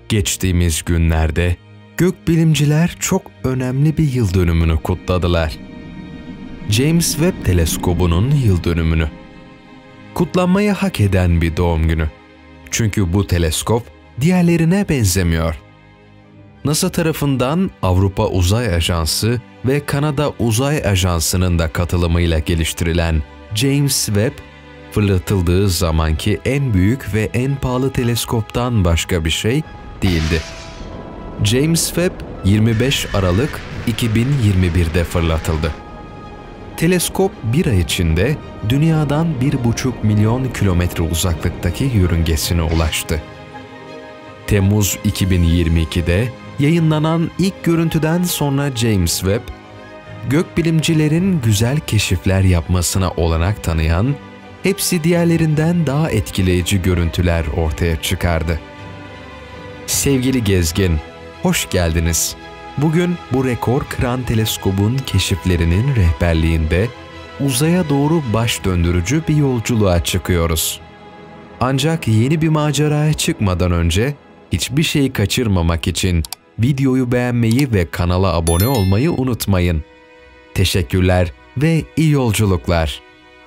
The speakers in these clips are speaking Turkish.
Geçtiğimiz günlerde gökbilimciler çok önemli bir yıl dönümünü kutladılar. James Webb Teleskobu'nun yıl dönümünü. Kutlanmayı hak eden bir doğum günü. Çünkü bu teleskop diğerlerine benzemiyor. NASA tarafından Avrupa Uzay Ajansı ve Kanada Uzay Ajansı'nın da katılımıyla geliştirilen James Webb, fırlatıldığı zamanki en büyük ve en pahalı teleskoptan başka bir şey değildi. James Webb 25 Aralık 2021'de fırlatıldı. Teleskop bir ay içinde Dünya'dan 1,5 milyon kilometre uzaklıktaki yörüngesine ulaştı. Temmuz 2022'de yayınlanan ilk görüntüden sonra James Webb, gökbilimcilerin güzel keşifler yapmasına olanak tanıyan, hepsi diğerlerinden daha etkileyici görüntüler ortaya çıkardı. Sevgili gezgin, hoş geldiniz. Bugün bu rekor kıran teleskobun keşiflerinin rehberliğinde uzaya doğru baş döndürücü bir yolculuğa çıkıyoruz. Ancak yeni bir maceraya çıkmadan önce hiçbir şeyi kaçırmamak için videoyu beğenmeyi ve kanala abone olmayı unutmayın. Teşekkürler ve iyi yolculuklar.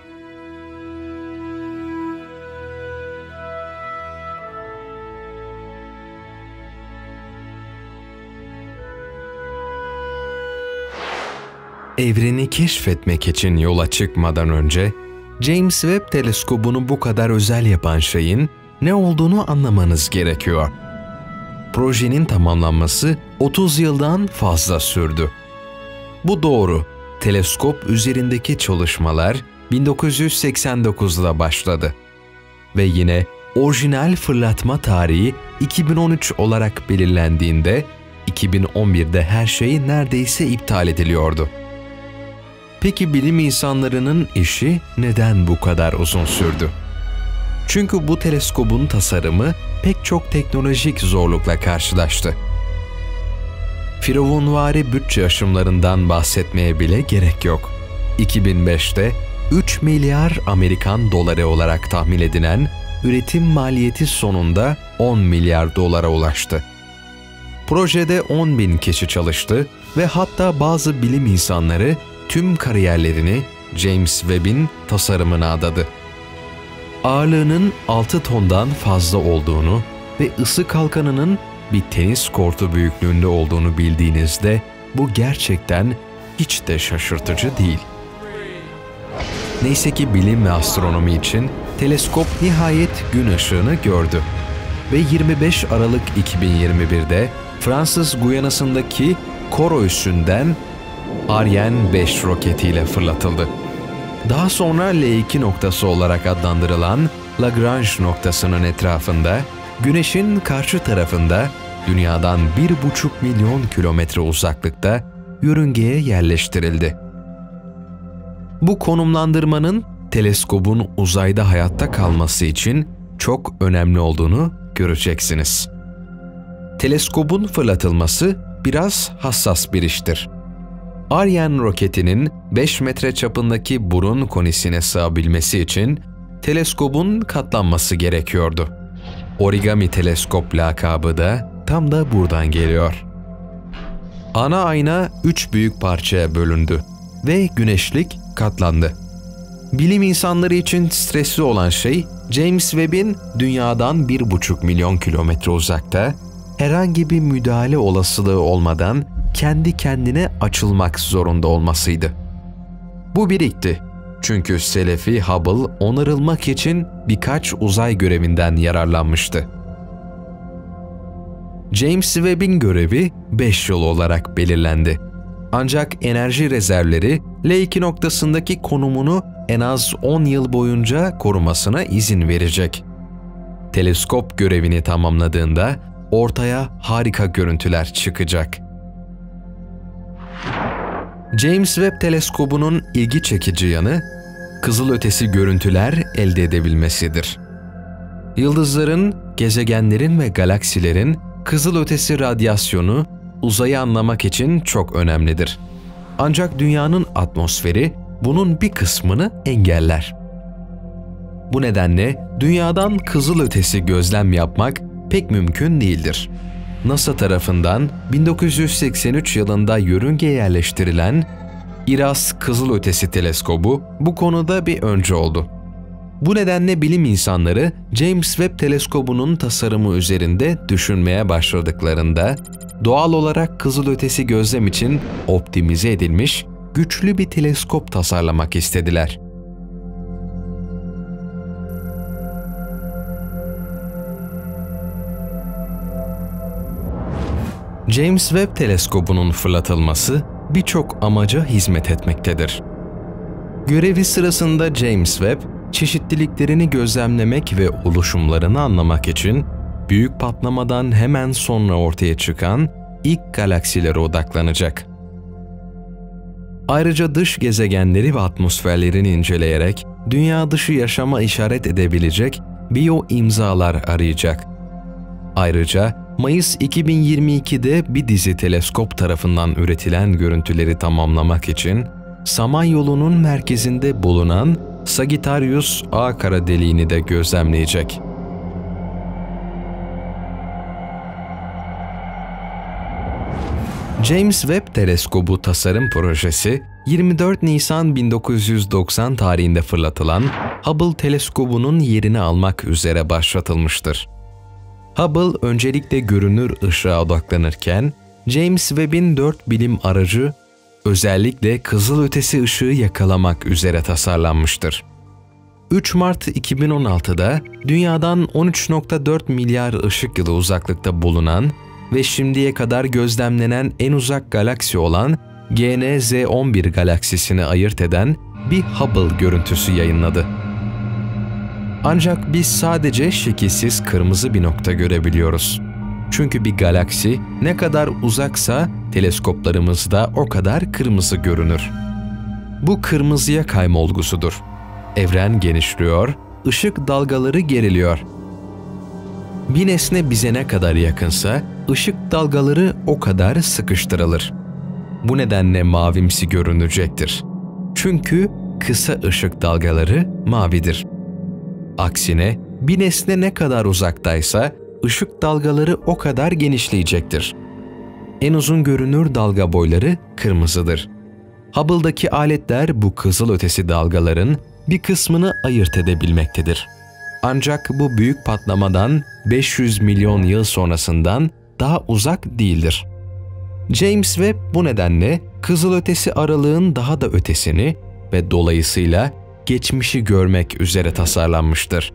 Evreni keşfetmek için yola çıkmadan önce, James Webb Teleskobu'nu bu kadar özel yapan şeyin ne olduğunu anlamanız gerekiyor. Projenin tamamlanması 30 yıldan fazla sürdü. Bu doğru, teleskop üzerindeki çalışmalar 1989'da başladı. Ve yine orijinal fırlatma tarihi 2013 olarak belirlendiğinde, 2011'de her şey neredeyse iptal ediliyordu. Peki bilim insanlarının işi neden bu kadar uzun sürdü? Çünkü bu teleskobun tasarımı pek çok teknolojik zorlukla karşılaştı. Firavunvari bütçe aşımlarından bahsetmeye bile gerek yok. 2005'te 3 milyar Amerikan doları olarak tahmin edilen üretim maliyeti sonunda 10 milyar dolara ulaştı. Projede 10.000 kişi çalıştı ve hatta bazı bilim insanları tüm kariyerlerini James Webb'in tasarımına adadı. Ağırlığının 6 tondan fazla olduğunu ve ısı kalkanının bir tenis kortu büyüklüğünde olduğunu bildiğinizde bu gerçekten hiç de şaşırtıcı değil. Neyse ki bilim ve astronomi için teleskop nihayet gün ışığını gördü ve 25 Aralık 2021'de Fransız Guyana'sındaki Kourou üssünden Ariane 5 roketiyle fırlatıldı. Daha sonra L2 noktası olarak adlandırılan Lagrange noktasının etrafında, Güneş'in karşı tarafında, Dünya'dan 1,5 milyon kilometre uzaklıkta yörüngeye yerleştirildi. Bu konumlandırmanın teleskobun uzayda hayatta kalması için çok önemli olduğunu göreceksiniz. Teleskobun fırlatılması biraz hassas bir iştir. Ariane roketinin 5 metre çapındaki burun konisine sığabilmesi için teleskobun katlanması gerekiyordu. Origami teleskop lakabı da tam da buradan geliyor. Ana ayna 3 büyük parçaya bölündü ve güneşlik katlandı. Bilim insanları için stresli olan şey, James Webb'in Dünya'dan 1,5 milyon kilometre uzakta, herhangi bir müdahale olasılığı olmadan kendi kendine açılmak zorunda olmasıydı. Bu birikti. Çünkü Selefi Hubble onarılmak için birkaç uzay görevinden yararlanmıştı. James Webb'in görevi 5 yıl olarak belirlendi. Ancak enerji rezervleri L2 noktasındaki konumunu en az 10 yıl boyunca korumasına izin verecek. Teleskop görevini tamamladığında ortaya harika görüntüler çıkacak. James Webb Teleskobu'nun ilgi çekici yanı, kızılötesi görüntüler elde edebilmesidir. Yıldızların, gezegenlerin ve galaksilerin kızılötesi radyasyonu uzayı anlamak için çok önemlidir. Ancak Dünya'nın atmosferi bunun bir kısmını engeller. Bu nedenle Dünya'dan kızılötesi gözlem yapmak pek mümkün değildir. NASA tarafından 1983 yılında yörüngeye yerleştirilen IRAS Kızılötesi Teleskobu bu konuda bir öncü oldu. Bu nedenle bilim insanları James Webb Teleskobu'nun tasarımı üzerinde düşünmeye başladıklarında doğal olarak kızılötesi gözlem için optimize edilmiş güçlü bir teleskop tasarlamak istediler. James Webb Teleskobu'nun fırlatılması birçok amaca hizmet etmektedir. Görevi sırasında James Webb, çeşitliliklerini gözlemlemek ve oluşumlarını anlamak için büyük patlamadan hemen sonra ortaya çıkan ilk galaksilere odaklanacak. Ayrıca dış gezegenleri ve atmosferlerini inceleyerek dünya dışı yaşama işaret edebilecek biyo imzalar arayacak. Ayrıca Mayıs 2022'de bir dizi teleskop tarafından üretilen görüntüleri tamamlamak için Samanyolu'nun merkezinde bulunan Sagittarius A kara deliğini de gözlemleyecek. James Webb Teleskobu tasarım projesi 24 Nisan 1990 tarihinde fırlatılan Hubble Teleskobu'nun yerini almak üzere başlatılmıştır. Hubble öncelikle görünür ışığa odaklanırken James Webb'in 4 bilim aracı özellikle kızılötesi ışığı yakalamak üzere tasarlanmıştır. 3 Mart 2016'da Dünya'dan 13,4 milyar ışık yılı uzaklıkta bulunan ve şimdiye kadar gözlemlenen en uzak galaksi olan GN-Z11 galaksisini ayırt eden bir Hubble görüntüsü yayınladı. Ancak biz sadece şekilsiz kırmızı bir nokta görebiliyoruz. Çünkü bir galaksi ne kadar uzaksa teleskoplarımızda o kadar kırmızı görünür. Bu kırmızıya kayma olgusudur. Evren genişliyor, ışık dalgaları geriliyor. Bir nesne bize ne kadar yakınsa ışık dalgaları o kadar sıkıştırılır. Bu nedenle mavimsi görünecektir. Çünkü kısa ışık dalgaları mavidir. Aksine bir nesne ne kadar uzaktaysa ışık dalgaları o kadar genişleyecektir. En uzun görünür dalga boyları kırmızıdır. Hubble'daki aletler bu kızılötesi dalgaların bir kısmını ayırt edebilmektedir. Ancak bu büyük patlamadan 500 milyon yıl sonrasından daha uzak değildir. James Webb bu nedenle kızılötesi aralığın daha da ötesini ve dolayısıyla geçmişi görmek üzere tasarlanmıştır.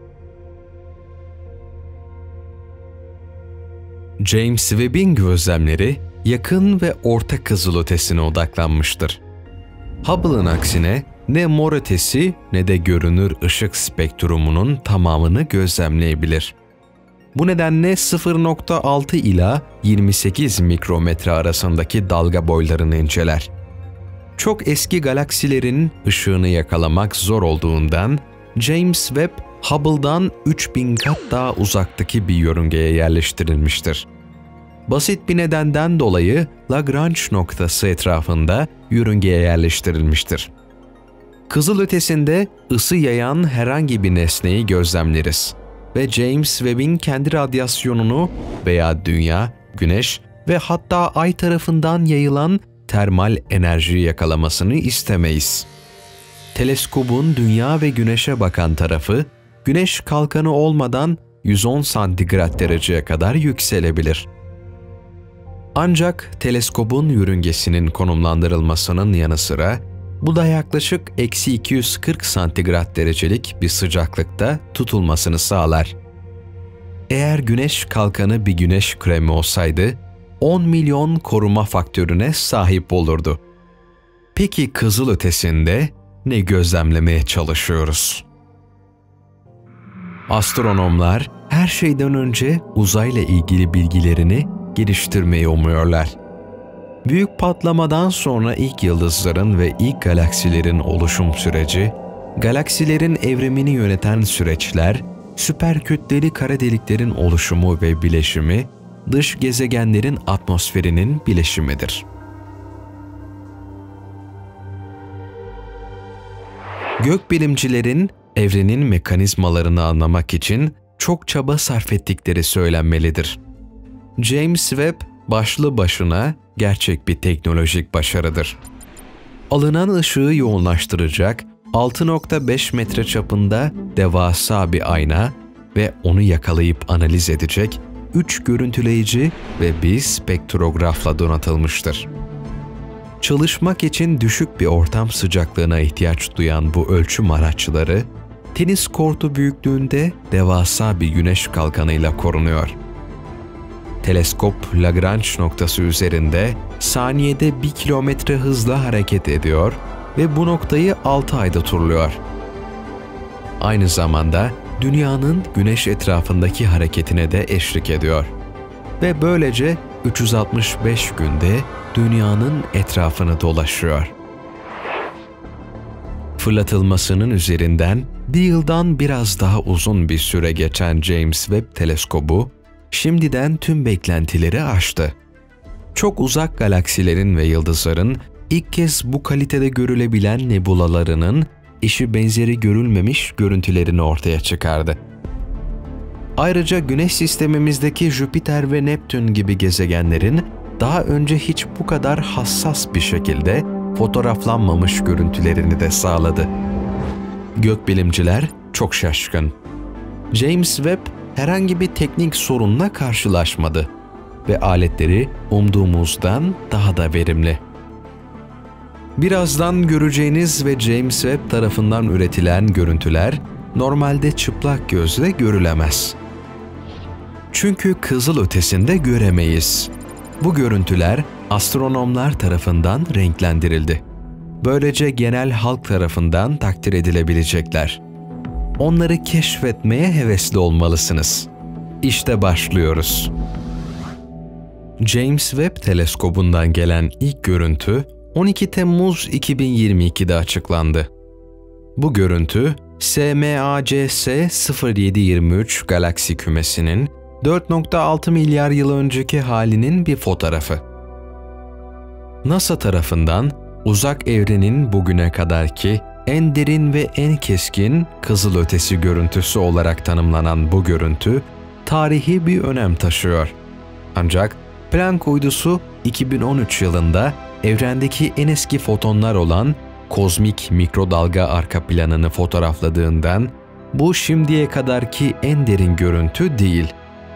James Webb'in gözlemleri yakın ve orta kızılötesine odaklanmıştır. Hubble'ın aksine ne mor ötesi ne de görünür ışık spektrumunun tamamını gözlemleyebilir. Bu nedenle 0,6 ila 28 mikrometre arasındaki dalga boylarını inceler. Çok eski galaksilerin ışığını yakalamak zor olduğundan James Webb, Hubble'dan 3000 kat daha uzaktaki bir yörüngeye yerleştirilmiştir. Basit bir nedenden dolayı Lagrange noktası etrafında yörüngeye yerleştirilmiştir. Kızılötesinde ısı yayan herhangi bir nesneyi gözlemleriz ve James Webb'in kendi radyasyonunu veya Dünya, Güneş ve hatta Ay tarafından yayılan termal enerjiyi yakalamasını istemeyiz. Teleskobun Dünya ve Güneş'e bakan tarafı, Güneş kalkanı olmadan 110 santigrat dereceye kadar yükselebilir. Ancak teleskobun yörüngesinin konumlandırılmasının yanı sıra, bu da yaklaşık -240 santigrat derecelik bir sıcaklıkta tutulmasını sağlar. Eğer Güneş kalkanı bir güneş kremi olsaydı, 10 milyon koruma faktörüne sahip olurdu. Peki kızılötesinde ne gözlemlemeye çalışıyoruz? Astronomlar her şeyden önce uzayla ilgili bilgilerini geliştirmeyi umuyorlar. Büyük patlamadan sonra ilk yıldızların ve ilk galaksilerin oluşum süreci, galaksilerin evrimini yöneten süreçler, süperkütleli kara deliklerin oluşumu ve bileşimi, dış gezegenlerin atmosferinin bileşimidir. Gökbilimcilerin evrenin mekanizmalarını anlamak için çok çaba sarf ettikleri söylenmelidir. James Webb başlı başına gerçek bir teknolojik başarıdır. Alınan ışığı yoğunlaştıracak 6.5 metre çapında devasa bir ayna ve onu yakalayıp analiz edecek 3 görüntüleyici ve bir spektrografla donatılmıştır. Çalışmak için düşük bir ortam sıcaklığına ihtiyaç duyan bu ölçüm araçları, tenis kortu büyüklüğünde devasa bir güneş kalkanıyla korunuyor. Teleskop Lagrange noktası üzerinde saniyede 1 kilometre hızla hareket ediyor ve bu noktayı 6 ayda turluyor. Aynı zamanda Dünya'nın Güneş etrafındaki hareketine de eşlik ediyor ve böylece 365 günde Dünya'nın etrafını dolaşıyor. Fırlatılmasının üzerinden bir yıldan biraz daha uzun bir süre geçen James Webb Teleskobu, şimdiden tüm beklentileri aştı. Çok uzak galaksilerin ve yıldızların ilk kez bu kalitede görülebilen nebulalarının eşi benzeri görülmemiş görüntülerini ortaya çıkardı. Ayrıca Güneş sistemimizdeki Jüpiter ve Neptün gibi gezegenlerin daha önce hiç bu kadar hassas bir şekilde fotoğraflanmamış görüntülerini de sağladı. Gökbilimciler çok şaşkın. James Webb herhangi bir teknik sorunla karşılaşmadı ve aletleri umduğumuzdan daha da verimli. Birazdan göreceğiniz ve James Webb tarafından üretilen görüntüler normalde çıplak gözle görülemez. Çünkü kızılötesinde göremeyiz. Bu görüntüler astronomlar tarafından renklendirildi. Böylece genel halk tarafından takdir edilebilecekler. Onları keşfetmeye hevesli olmalısınız. İşte başlıyoruz. James Webb Teleskobu'ndan gelen ilk görüntü 12 Temmuz 2022'de açıklandı. Bu görüntü, SMACS 0723 galaksi kümesinin 4.6 milyar yıl önceki halinin bir fotoğrafı. NASA tarafından uzak evrenin bugüne kadarki en derin ve en keskin kızılötesi görüntüsü olarak tanımlanan bu görüntü, tarihi bir önem taşıyor. Ancak Planck uydusu 2013 yılında evrendeki en eski fotonlar olan kozmik mikrodalga arka planını fotoğrafladığından bu şimdiye kadarki en derin görüntü değil.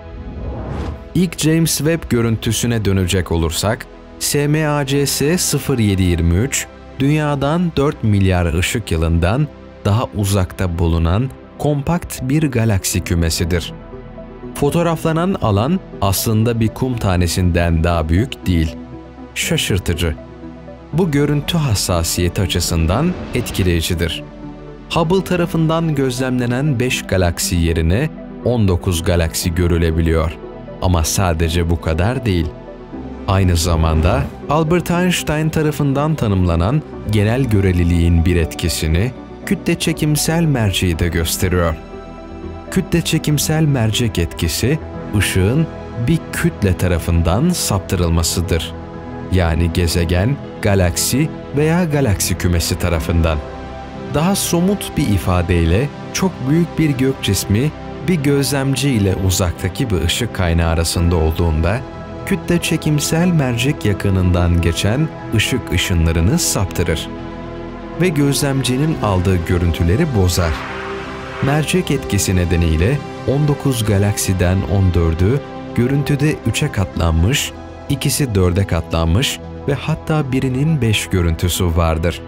İlk James Webb görüntüsüne dönecek olursak, SMACS 0723, Dünya'dan 4 milyar ışık yılından daha uzakta bulunan kompakt bir galaksi kümesidir. Fotoğraflanan alan aslında bir kum tanesinden daha büyük değil. Şaşırtıcı. Bu görüntü hassasiyeti açısından etkileyicidir. Hubble tarafından gözlemlenen 5 galaksi yerine 19 galaksi görülebiliyor. Ama sadece bu kadar değil. Aynı zamanda Albert Einstein tarafından tanımlanan genel göreliliğin bir etkisini kütle çekimsel merceği de gösteriyor. Kütle çekimsel mercek etkisi, ışığın bir kütle tarafından saptırılmasıdır. Yani gezegen, galaksi veya galaksi kümesi tarafından. Daha somut bir ifadeyle çok büyük bir gök cismi bir gözlemci ile uzaktaki bir ışık kaynağı arasında olduğunda kütle çekimsel mercek yakınından geçen ışık ışınlarını saptırır ve gözlemcinin aldığı görüntüleri bozar. Mercek etkisi nedeniyle 19 galaksiden 14'ü görüntüde 3'e katlanmış, ikisi 4'e katlanmış ve hatta birinin 5 görüntüsü vardır.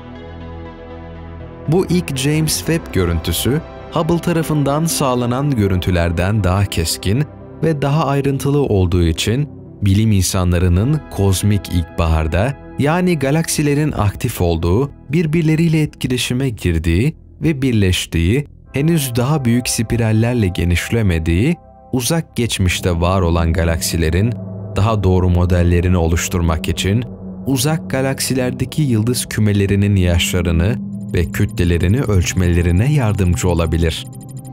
Bu ilk James Webb görüntüsü, Hubble tarafından sağlanan görüntülerden daha keskin ve daha ayrıntılı olduğu için bilim insanlarının kozmik ilkbaharda, yani galaksilerin aktif olduğu, birbirleriyle etkileşime girdiği ve birleştiği, henüz daha büyük spirallerle genişlemediği, uzak geçmişte var olan galaksilerin daha doğru modellerini oluşturmak için uzak galaksilerdeki yıldız kümelerinin yaşlarını ve kütlelerini ölçmelerine yardımcı olabilir.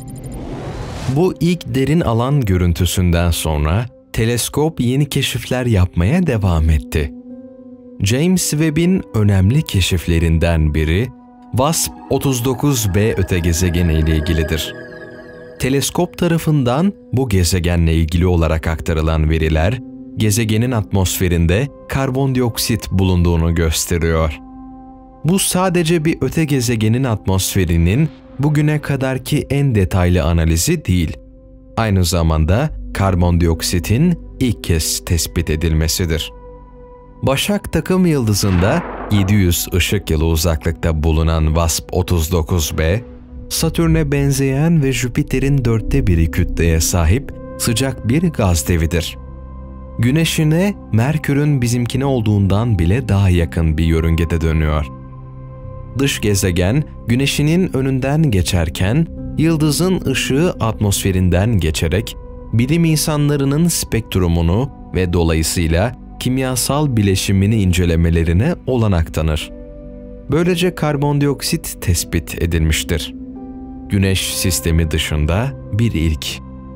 Bu ilk derin alan görüntüsünden sonra teleskop yeni keşifler yapmaya devam etti. James Webb'in önemli keşiflerinden biri WASP-39b öte gezegeni ile ilgilidir. Teleskop tarafından bu gezegenle ilgili olarak aktarılan veriler, gezegenin atmosferinde karbondioksit bulunduğunu gösteriyor. Bu sadece bir öte gezegenin atmosferinin bugüne kadarki en detaylı analizi değil, aynı zamanda karbondioksitin ilk kez tespit edilmesidir. Başak takım yıldızında 700 ışık yılı uzaklıkta bulunan WASP-39b, Satürn'e benzeyen ve Jüpiter'in 1/4 kütleye sahip sıcak bir gaz devidir. Güneş'ine Merkür'ün bizimkine olduğundan bile daha yakın bir yörüngede dönüyor. Dış gezegen, Güneş'inin önünden geçerken, yıldızın ışığı atmosferinden geçerek, bilim insanlarının spektrumunu ve dolayısıyla kimyasal bileşimini incelemelerine olanak tanır. Böylece karbondioksit tespit edilmiştir. Güneş sistemi dışında bir ilk.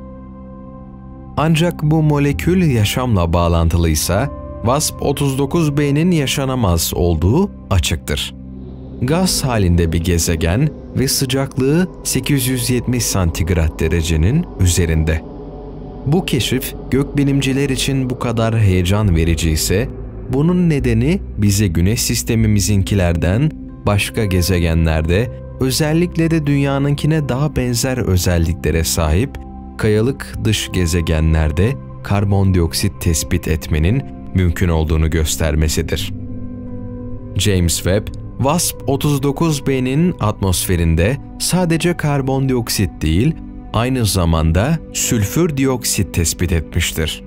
Ancak bu molekül yaşamla bağlantılıysa, WASP-39b'nin yaşanamaz olduğu açıktır. Gaz halinde bir gezegen ve sıcaklığı 870 santigrat derecenin üzerinde. Bu keşif gökbilimciler için bu kadar heyecan verici ise, bunun nedeni bize Güneş sistemimizinkilerden başka gezegenlerde, özellikle de Dünya'nınkine daha benzer özelliklere sahip kayalık dış gezegenlerde karbondioksit tespit etmenin mümkün olduğunu göstermesidir. James Webb, WASP-39b'nin atmosferinde sadece karbondioksit değil, aynı zamanda sülfür dioksit tespit etmiştir.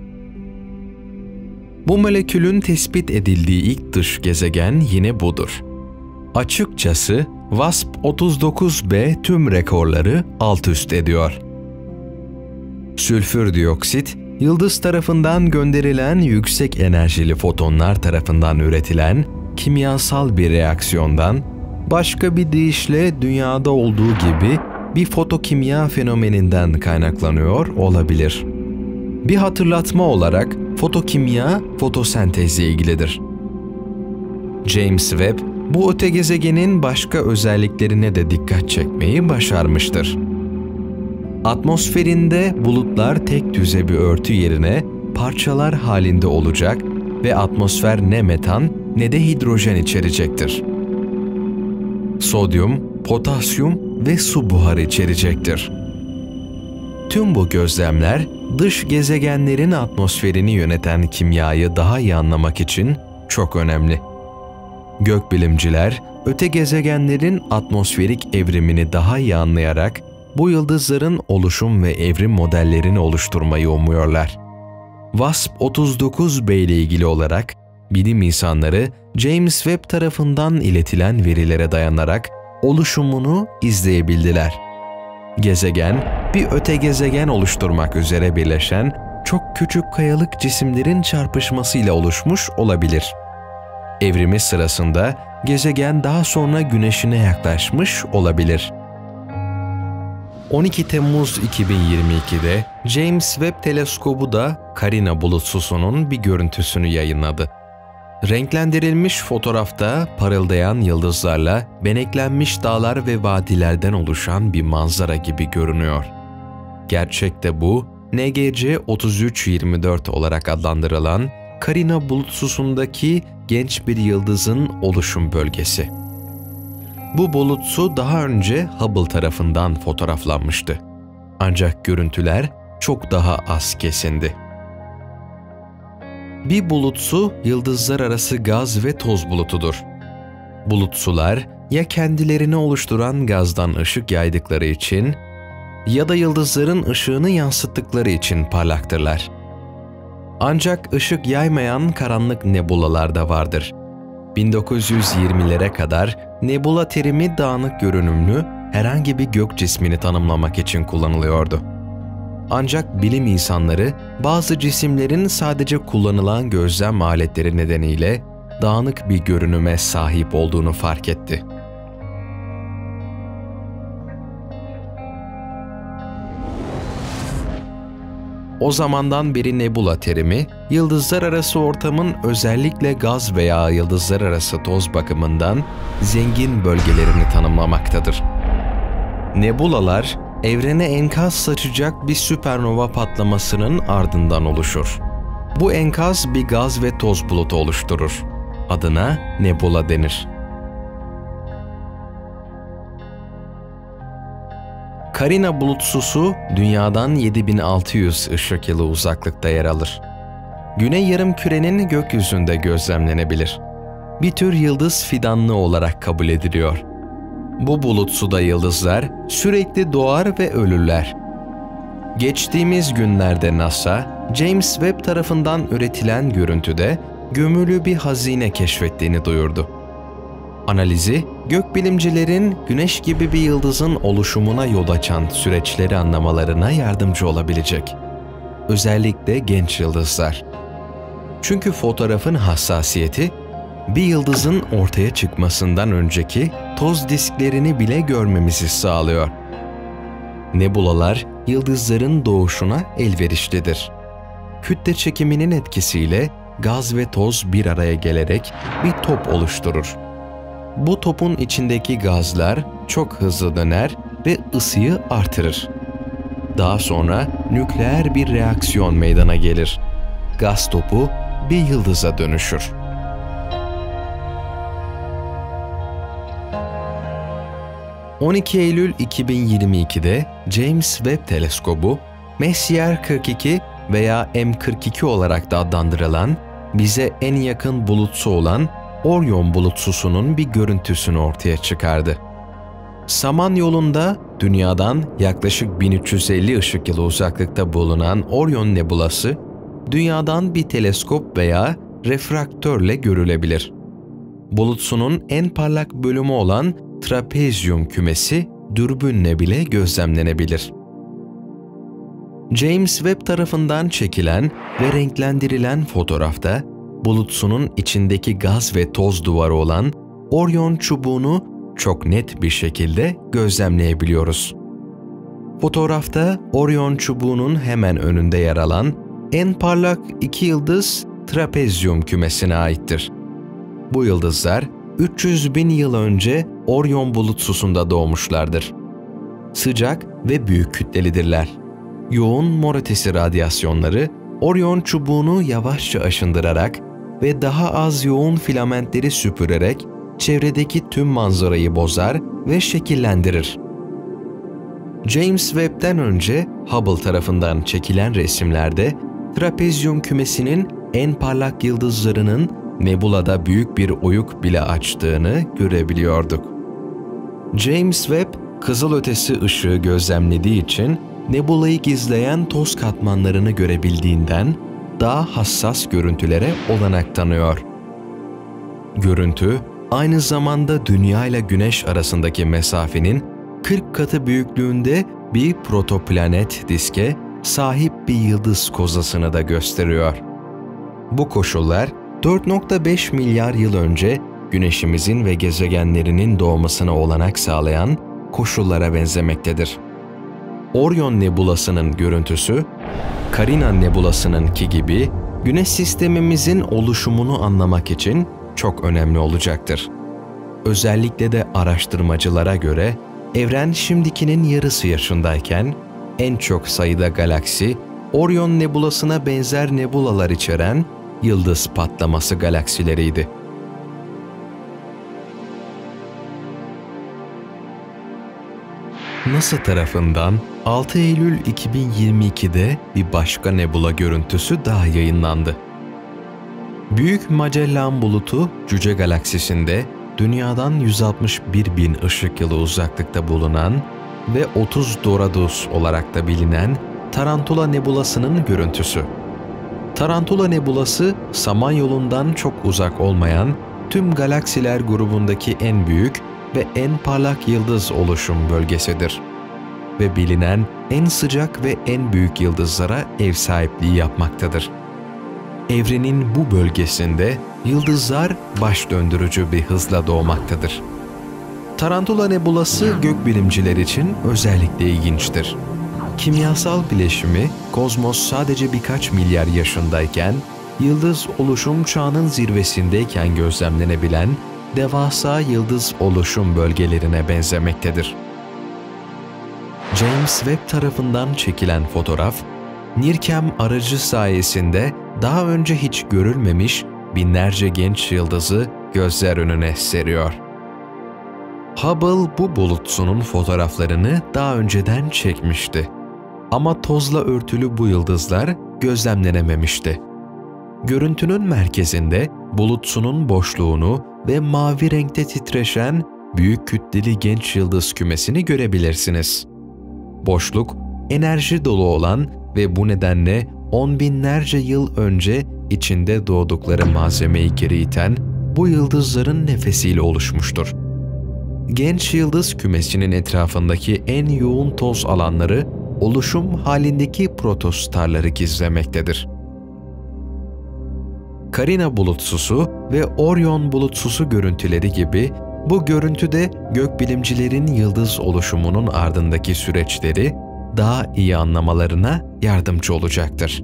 Bu molekülün tespit edildiği ilk dış gezegen yine budur. Açıkçası WASP-39b tüm rekorları alt üst ediyor. Sülfür dioksit, yıldız tarafından gönderilen yüksek enerjili fotonlar tarafından üretilen kimyasal bir reaksiyondan, başka bir deyişle dünyada olduğu gibi bir fotokimya fenomeninden kaynaklanıyor olabilir. Bir hatırlatma olarak fotokimya, fotosentezle ilgilidir. James Webb, bu öte gezegenin başka özelliklerine de dikkat çekmeyi başarmıştır. Atmosferinde bulutlar tek düze bir örtü yerine parçalar halinde olacak ve atmosfer ne metan ne de hidrojen içerecektir. Sodyum, potasyum ve su buharı içerecektir. Tüm bu gözlemler, dış gezegenlerin atmosferini yöneten kimyayı daha iyi anlamak için çok önemli. Gökbilimciler, öte gezegenlerin atmosferik evrimini daha iyi anlayarak bu yıldızların oluşum ve evrim modellerini oluşturmayı umuyorlar. WASP-39b ile ilgili olarak bilim insanları James Webb tarafından iletilen verilere dayanarak oluşumunu izleyebildiler. Gezegen, bir öte gezegen oluşturmak üzere birleşen çok küçük kayalık cisimlerin çarpışmasıyla oluşmuş olabilir. Evrimi sırasında gezegen daha sonra Güneş'ine yaklaşmış olabilir. 12 Temmuz 2022'de James Webb Teleskobu da Carina bulutsusunun bir görüntüsünü yayınladı. Renklendirilmiş fotoğrafta parıldayan yıldızlarla beneklenmiş dağlar ve vadilerden oluşan bir manzara gibi görünüyor. Gerçekte bu, NGC 3324 olarak adlandırılan Carina bulutsusundaki genç bir yıldızın oluşum bölgesi. Bu bulutsu daha önce Hubble tarafından fotoğraflanmıştı. Ancak görüntüler çok daha az kesindi. Bir bulutsu yıldızlar arası gaz ve toz bulutudur. Bulutsular ya kendilerini oluşturan gazdan ışık yaydıkları için ya da yıldızların ışığını yansıttıkları için parlaktırlar. Ancak ışık yaymayan karanlık nebulalar da vardır. 1920'lere kadar nebula terimi dağınık görünümlü herhangi bir gök cismini tanımlamak için kullanılıyordu. Ancak bilim insanları bazı cisimlerin sadece kullanılan gözlem aletleri nedeniyle dağınık bir görünüme sahip olduğunu fark etti. O zamandan beri nebula terimi, yıldızlar arası ortamın özellikle gaz veya yıldızlar arası toz bakımından zengin bölgelerini tanımlamaktadır. Nebulalar, evrene enkaz saçacak bir süpernova patlamasının ardından oluşur. Bu enkaz bir gaz ve toz bulutu oluşturur. Adına nebula denir. Carina bulutsusu Dünya'dan 7600 ışık yılı uzaklıkta yer alır. Güney yarımkürenin gökyüzünde gözlemlenebilir. Bir tür yıldız fidanlığı olarak kabul ediliyor. Bu bulutsuda yıldızlar sürekli doğar ve ölürler. Geçtiğimiz günlerde NASA, James Webb tarafından üretilen görüntüde gömülü bir hazine keşfettiğini duyurdu. Analizi, gökbilimcilerin Güneş gibi bir yıldızın oluşumuna yol açan süreçleri anlamalarına yardımcı olabilecek. Özellikle genç yıldızlar. Çünkü fotoğrafın hassasiyeti, bir yıldızın ortaya çıkmasından önceki toz disklerini bile görmemizi sağlıyor. Nebulalar, yıldızların doğuşuna elverişlidir. Kütle çekiminin etkisiyle gaz ve toz bir araya gelerek bir top oluşturur. Bu topun içindeki gazlar çok hızlı döner ve ısıyı artırır. Daha sonra nükleer bir reaksiyon meydana gelir. Gaz topu bir yıldıza dönüşür. ...12 Eylül 2022'de James Webb Teleskobu, Messier 42 veya M42 olarak da adlandırılan, bize en yakın bulutsu olan Orion bulutsusunun bir görüntüsünü ortaya çıkardı. Samanyolu'nda Dünya'dan yaklaşık 1350 ışık yılı uzaklıkta bulunan Orion nebulası, Dünya'dan bir teleskop veya refraktörle görülebilir. Bulutsunun en parlak bölümü olan Trapezyum kümesi dürbünle bile gözlemlenebilir. James Webb tarafından çekilen ve renklendirilen fotoğrafta bulutsunun içindeki gaz ve toz duvarı olan Orion çubuğunu çok net bir şekilde gözlemleyebiliyoruz. Fotoğrafta Orion çubuğunun hemen önünde yer alan en parlak iki yıldız Trapezyum kümesine aittir. Bu yıldızlar 300 bin yıl önce Orion bulutsusunda doğmuşlardır. Sıcak ve büyük kütlelidirler. Yoğun mor ötesi radyasyonları Orion çubuğunu yavaşça aşındırarak ve daha az yoğun filamentleri süpürerek çevredeki tüm manzarayı bozar ve şekillendirir. James Webb'den önce Hubble tarafından çekilen resimlerde Trapezyum kümesinin en parlak yıldızlarının nebulada büyük bir oyuk bile açtığını görebiliyorduk. James Webb, kızılötesi ışığı gözlemlediği için nebulayı gizleyen toz katmanlarını görebildiğinden daha hassas görüntülere olanak tanıyor. Görüntü, aynı zamanda Dünya ile Güneş arasındaki mesafenin 40 katı büyüklüğünde bir protoplanet diske sahip bir yıldız kozasını da gösteriyor. Bu koşullar 4,5 milyar yıl önce Güneşimizin ve gezegenlerinin doğmasına olanak sağlayan koşullara benzemektedir. Orion nebulasının görüntüsü, Carina nebulasınınki gibi Güneş sistemimizin oluşumunu anlamak için çok önemli olacaktır. Özellikle de araştırmacılara göre evren şimdikinin yarısı yaşındayken en çok sayıda galaksi, Orion nebulasına benzer nebulalar içeren yıldız patlaması galaksileriydi. NASA tarafından 6 Eylül 2022'de bir başka nebula görüntüsü daha yayınlandı. Büyük Magellan bulutu Cüce Galaksisi'nde Dünya'dan 161 bin ışık yılı uzaklıkta bulunan ve 30 Doradus olarak da bilinen Tarantula nebulasının görüntüsü. Tarantula nebulası, Samanyolu'ndan çok uzak olmayan tüm galaksiler grubundaki en büyük ve en parlak yıldız oluşum bölgesidir ve bilinen en sıcak ve en büyük yıldızlara ev sahipliği yapmaktadır. Evrenin bu bölgesinde yıldızlar baş döndürücü bir hızla doğmaktadır. Tarantula nebulası gökbilimciler için özellikle ilginçtir. Kimyasal bileşimi kozmos sadece birkaç milyar yaşındayken, yıldız oluşum çağının zirvesindeyken gözlemlenebilen devasa yıldız oluşum bölgelerine benzemektedir. James Webb tarafından çekilen fotoğraf, NIRCam aracı sayesinde daha önce hiç görülmemiş binlerce genç yıldızı gözler önüne seriyor. Hubble bu bulutsunun fotoğraflarını daha önceden çekmişti. Ama tozla örtülü bu yıldızlar gözlemlenememişti. Görüntünün merkezinde bulutsunun boşluğunu ve mavi renkte titreşen büyük kütleli genç yıldız kümesini görebilirsiniz. Boşluk, enerji dolu olan ve bu nedenle on binlerce yıl önce içinde doğdukları malzemeyi geri iten bu yıldızların nefesiyle oluşmuştur. Genç yıldız kümesinin etrafındaki en yoğun toz alanları oluşum halindeki protostarları gizlemektedir. Carina bulutsusu ve Orion bulutsusu görüntüleri gibi bu görüntüde gökbilimcilerin yıldız oluşumunun ardındaki süreçleri daha iyi anlamalarına yardımcı olacaktır.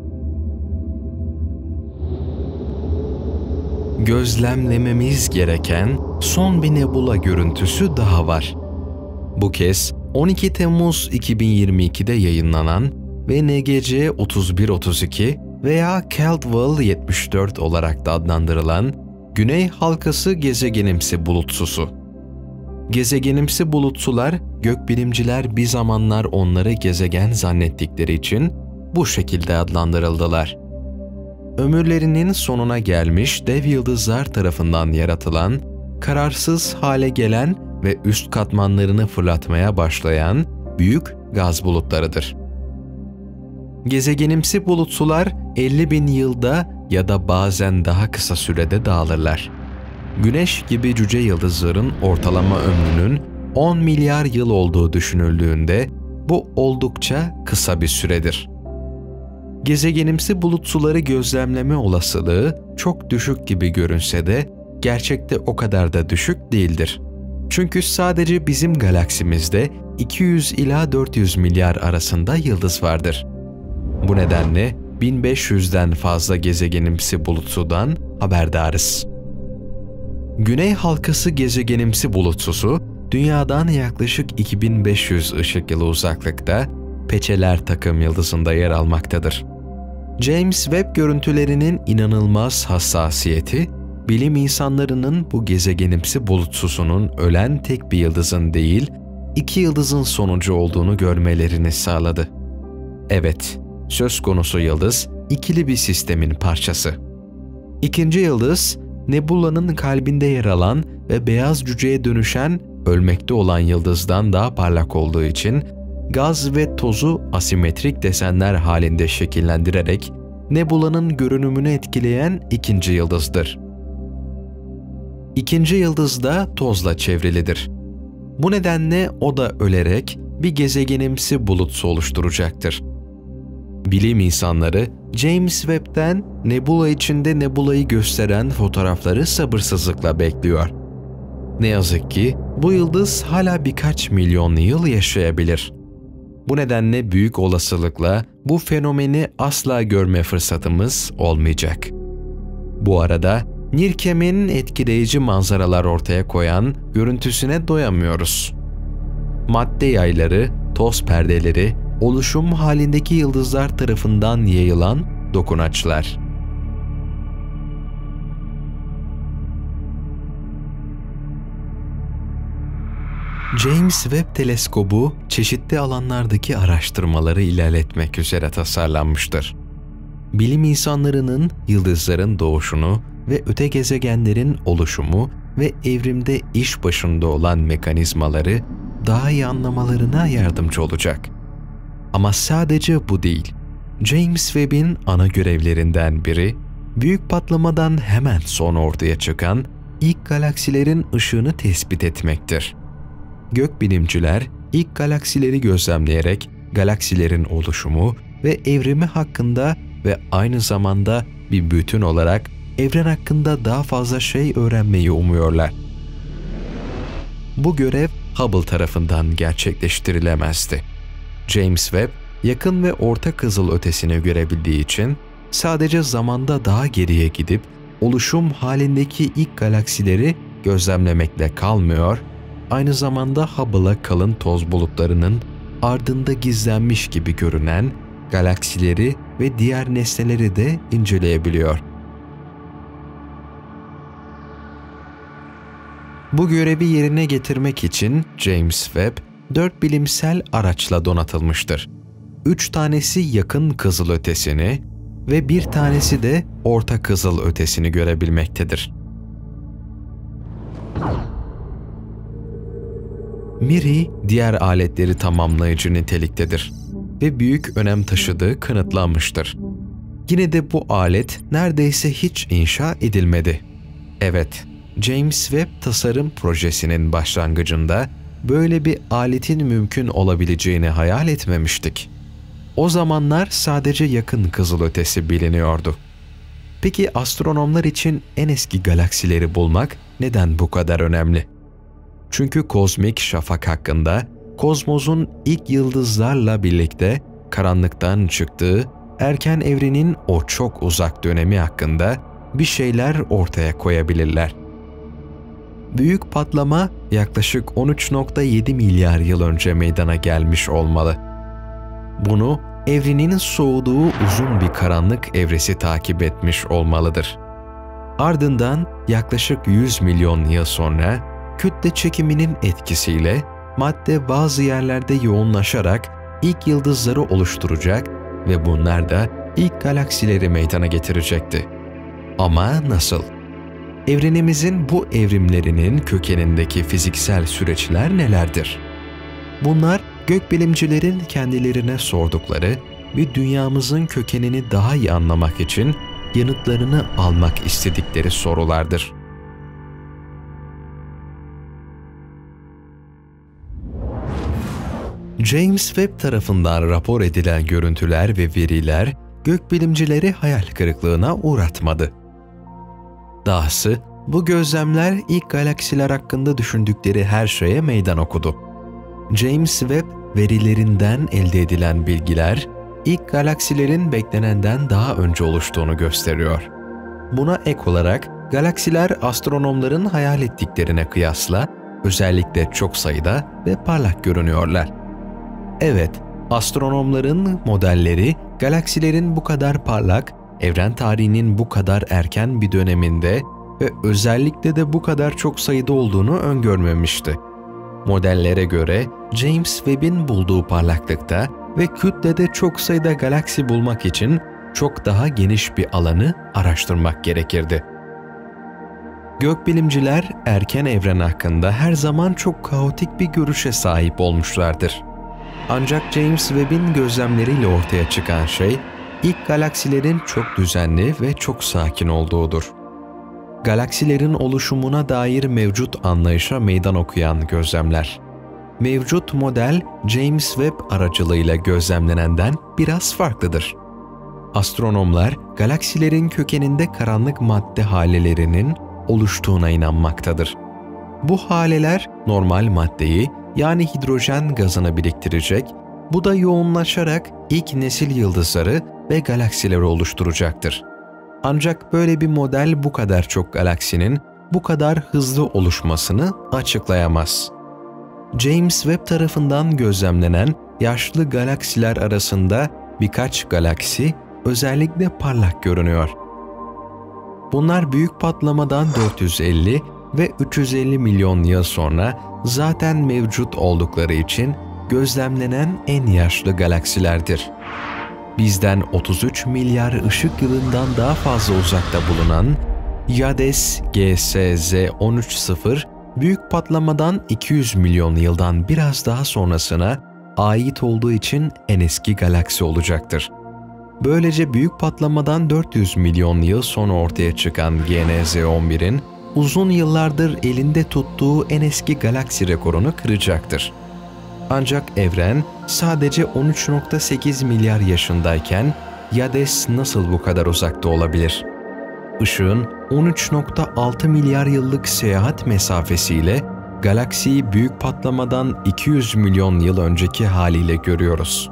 Gözlemlememiz gereken son bir nebula görüntüsü daha var. Bu kez 12 Temmuz 2022'de yayınlanan ve NGC 3132 veya Caldwell 74 olarak da adlandırılan Güney Halkası gezegenimsi bulutsusu. Gezegenimsi bulutsular, gökbilimciler bir zamanlar onları gezegen zannettikleri için bu şekilde adlandırıldılar. Ömürlerinin sonuna gelmiş dev yıldızlar tarafından yaratılan, kararsız hale gelen ve üst katmanlarını fırlatmaya başlayan büyük gaz bulutlarıdır. Gezegenimsi bulutsular 50.000 yılda ya da bazen daha kısa sürede dağılırlar. Güneş gibi cüce yıldızların ortalama ömrünün 10 milyar yıl olduğu düşünüldüğünde bu oldukça kısa bir süredir. Gezegenimsi bulutsuları gözlemleme olasılığı çok düşük gibi görünse de gerçekte o kadar da düşük değildir. Çünkü sadece bizim galaksimizde 200 ila 400 milyar arasında yıldız vardır. Bu nedenle 1500'den fazla gezegenimsi bulutsudan haberdarız. Güney Halkası gezegenimsi bulutsusu, Dünya'dan yaklaşık 2500 ışık yılı uzaklıkta Peçeler takım yıldızında yer almaktadır. James Webb görüntülerinin inanılmaz hassasiyeti, bilim insanlarının bu gezegenimsi bulutsusunun ölen tek bir yıldızın değil, iki yıldızın sonucu olduğunu görmelerini sağladı. Evet, söz konusu yıldız ikili bir sistemin parçası. İkinci yıldız, nebulanın kalbinde yer alan ve beyaz cüceye dönüşen ölmekte olan yıldızdan daha parlak olduğu için gaz ve tozu asimetrik desenler halinde şekillendirerek nebulanın görünümünü etkileyen ikinci yıldızdır. İkinci yıldız da tozla çevrilidir. Bu nedenle o da ölerek bir gezegenimsi bulutsu oluşturacaktır. Bilim insanları James Webb'den nebula içinde nebulayı gösteren fotoğrafları sabırsızlıkla bekliyor. Ne yazık ki bu yıldız hala birkaç milyon yıl yaşayabilir. Bu nedenle büyük olasılıkla bu fenomeni asla görme fırsatımız olmayacak. Bu arada NIRCam'in etkileyici manzaralar ortaya koyan görüntüsüne doyamıyoruz. Madde yayları, toz perdeleri, oluşum halindeki yıldızlar tarafından yayılan dokunaçlar. James Webb Teleskobu çeşitli alanlardaki araştırmaları ilerletmek üzere tasarlanmıştır. Bilim insanlarının yıldızların doğuşunu ve öte gezegenlerin oluşumu ve evrimde iş başında olan mekanizmaları daha iyi anlamalarına yardımcı olacak. Ama sadece bu değil. James Webb'in ana görevlerinden biri, büyük patlamadan hemen sonra ortaya çıkan ilk galaksilerin ışığını tespit etmektir. Gökbilimciler ilk galaksileri gözlemleyerek galaksilerin oluşumu ve evrimi hakkında ve aynı zamanda bir bütün olarak evren hakkında daha fazla şey öğrenmeyi umuyorlar. Bu görev Hubble tarafından gerçekleştirilemezdi. James Webb, yakın ve orta kızıl ötesini görebildiği için sadece zamanda daha geriye gidip oluşum halindeki ilk galaksileri gözlemlemekle kalmıyor, aynı zamanda Hubble'a kalın toz bulutlarının ardında gizlenmiş gibi görünen galaksileri ve diğer nesneleri de inceleyebiliyor. Bu görevi yerine getirmek için James Webb 4 bilimsel araçla donatılmıştır. 3 tanesi yakın kızılötesini ve bir tanesi de orta kızılötesini görebilmektedir. MIRI diğer aletleri tamamlayıcı niteliktedir ve büyük önem taşıdığı kanıtlanmıştır. Yine de bu alet neredeyse hiç inşa edilmedi. Evet, James Webb tasarım projesinin başlangıcında böyle bir aletin mümkün olabileceğini hayal etmemiştik. O zamanlar sadece yakın kızılötesi biliniyordu. Peki astronomlar için en eski galaksileri bulmak neden bu kadar önemli? Çünkü kozmik şafak hakkında, kozmosun ilk yıldızlarla birlikte karanlıktan çıktığı erken evrenin o çok uzak dönemi hakkında bir şeyler ortaya koyabilirler. Büyük patlama yaklaşık 13,7 milyar yıl önce meydana gelmiş olmalı. Bunu evrenin soğuduğu uzun bir karanlık evresi takip etmiş olmalıdır. Ardından yaklaşık 100 milyon yıl sonra kütle çekiminin etkisiyle madde bazı yerlerde yoğunlaşarak ilk yıldızları oluşturacak ve bunlar da ilk galaksileri meydana getirecekti. Ama nasıl? Evrenimizin bu evrimlerinin kökenindeki fiziksel süreçler nelerdir? Bunlar gökbilimcilerin kendilerine sordukları ve dünyamızın kökenini daha iyi anlamak için yanıtlarını almak istedikleri sorulardır. James Webb tarafından rapor edilen görüntüler ve veriler gökbilimcileri hayal kırıklığına uğratmadı. Dahası bu gözlemler ilk galaksiler hakkında düşündükleri her şeye meydan okudu. James Webb verilerinden elde edilen bilgiler, ilk galaksilerin beklenenden daha önce oluştuğunu gösteriyor. Buna ek olarak galaksiler astronomların hayal ettiklerine kıyasla özellikle çok sayıda ve parlak görünüyorlar. Evet, astronomların modelleri galaksilerin bu kadar parlak, evren tarihinin bu kadar erken bir döneminde ve özellikle de bu kadar çok sayıda olduğunu öngörmemişti. Modellere göre James Webb'in bulduğu parlaklıkta ve kütlede çok sayıda galaksi bulmak için çok daha geniş bir alanı araştırmak gerekirdi. Gökbilimciler erken evren hakkında her zaman çok kaotik bir görüşe sahip olmuşlardır. Ancak James Webb'in gözlemleriyle ortaya çıkan şey, ilk galaksilerin çok düzenli ve çok sakin olduğudur. Galaksilerin oluşumuna dair mevcut anlayışa meydan okuyan gözlemler. Mevcut model, James Webb aracılığıyla gözlemlenenden biraz farklıdır. Astronomlar, galaksilerin kökeninde karanlık madde halelerinin oluştuğuna inanmaktadır. Bu haleler normal maddeyi, yani hidrojen gazını biriktirecek, bu da yoğunlaşarak ilk nesil yıldızları ve galaksileri oluşturacaktır. Ancak böyle bir model bu kadar çok galaksinin bu kadar hızlı oluşmasını açıklayamaz. James Webb tarafından gözlemlenen yaşlı galaksiler arasında birkaç galaksi özellikle parlak görünüyor. Bunlar büyük patlamadan 450 ve 350 milyon yıl sonra zaten mevcut oldukları için gözlemlenen en yaşlı galaksilerdir. Bizden 33 milyar ışık yılından daha fazla uzakta bulunan Yades GSZ 13-0, büyük patlamadan 200 milyon yıldan biraz daha sonrasına ait olduğu için en eski galaksi olacaktır. Böylece büyük patlamadan 400 milyon yıl sonra ortaya çıkan GNZ 11'in uzun yıllardır elinde tuttuğu en eski galaksi rekorunu kıracaktır. Ancak evren sadece 13,8 milyar yaşındayken Yades nasıl bu kadar uzakta olabilir? Işığın 13,6 milyar yıllık seyahat mesafesiyle galaksiyi büyük patlamadan 200 milyon yıl önceki haliyle görüyoruz.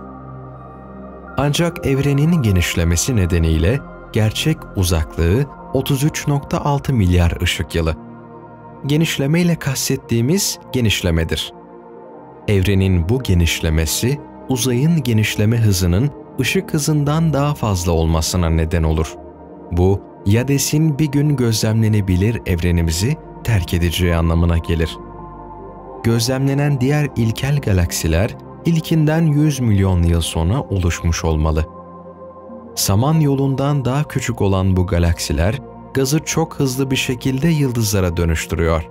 Ancak evrenin genişlemesi nedeniyle gerçek uzaklığı 33,6 milyar ışık yılı. Genişleme ile kastettiğimiz genişlemedir. Evrenin bu genişlemesi, uzayın genişleme hızının ışık hızından daha fazla olmasına neden olur. Bu, Yades'in bir gün gözlemlenebilir evrenimizi terk edeceği anlamına gelir. Gözlemlenen diğer ilkel galaksiler, ilkinden 100 milyon yıl sonra oluşmuş olmalı. Samanyolu'ndan daha küçük olan bu galaksiler, gazı çok hızlı bir şekilde yıldızlara dönüştürüyor.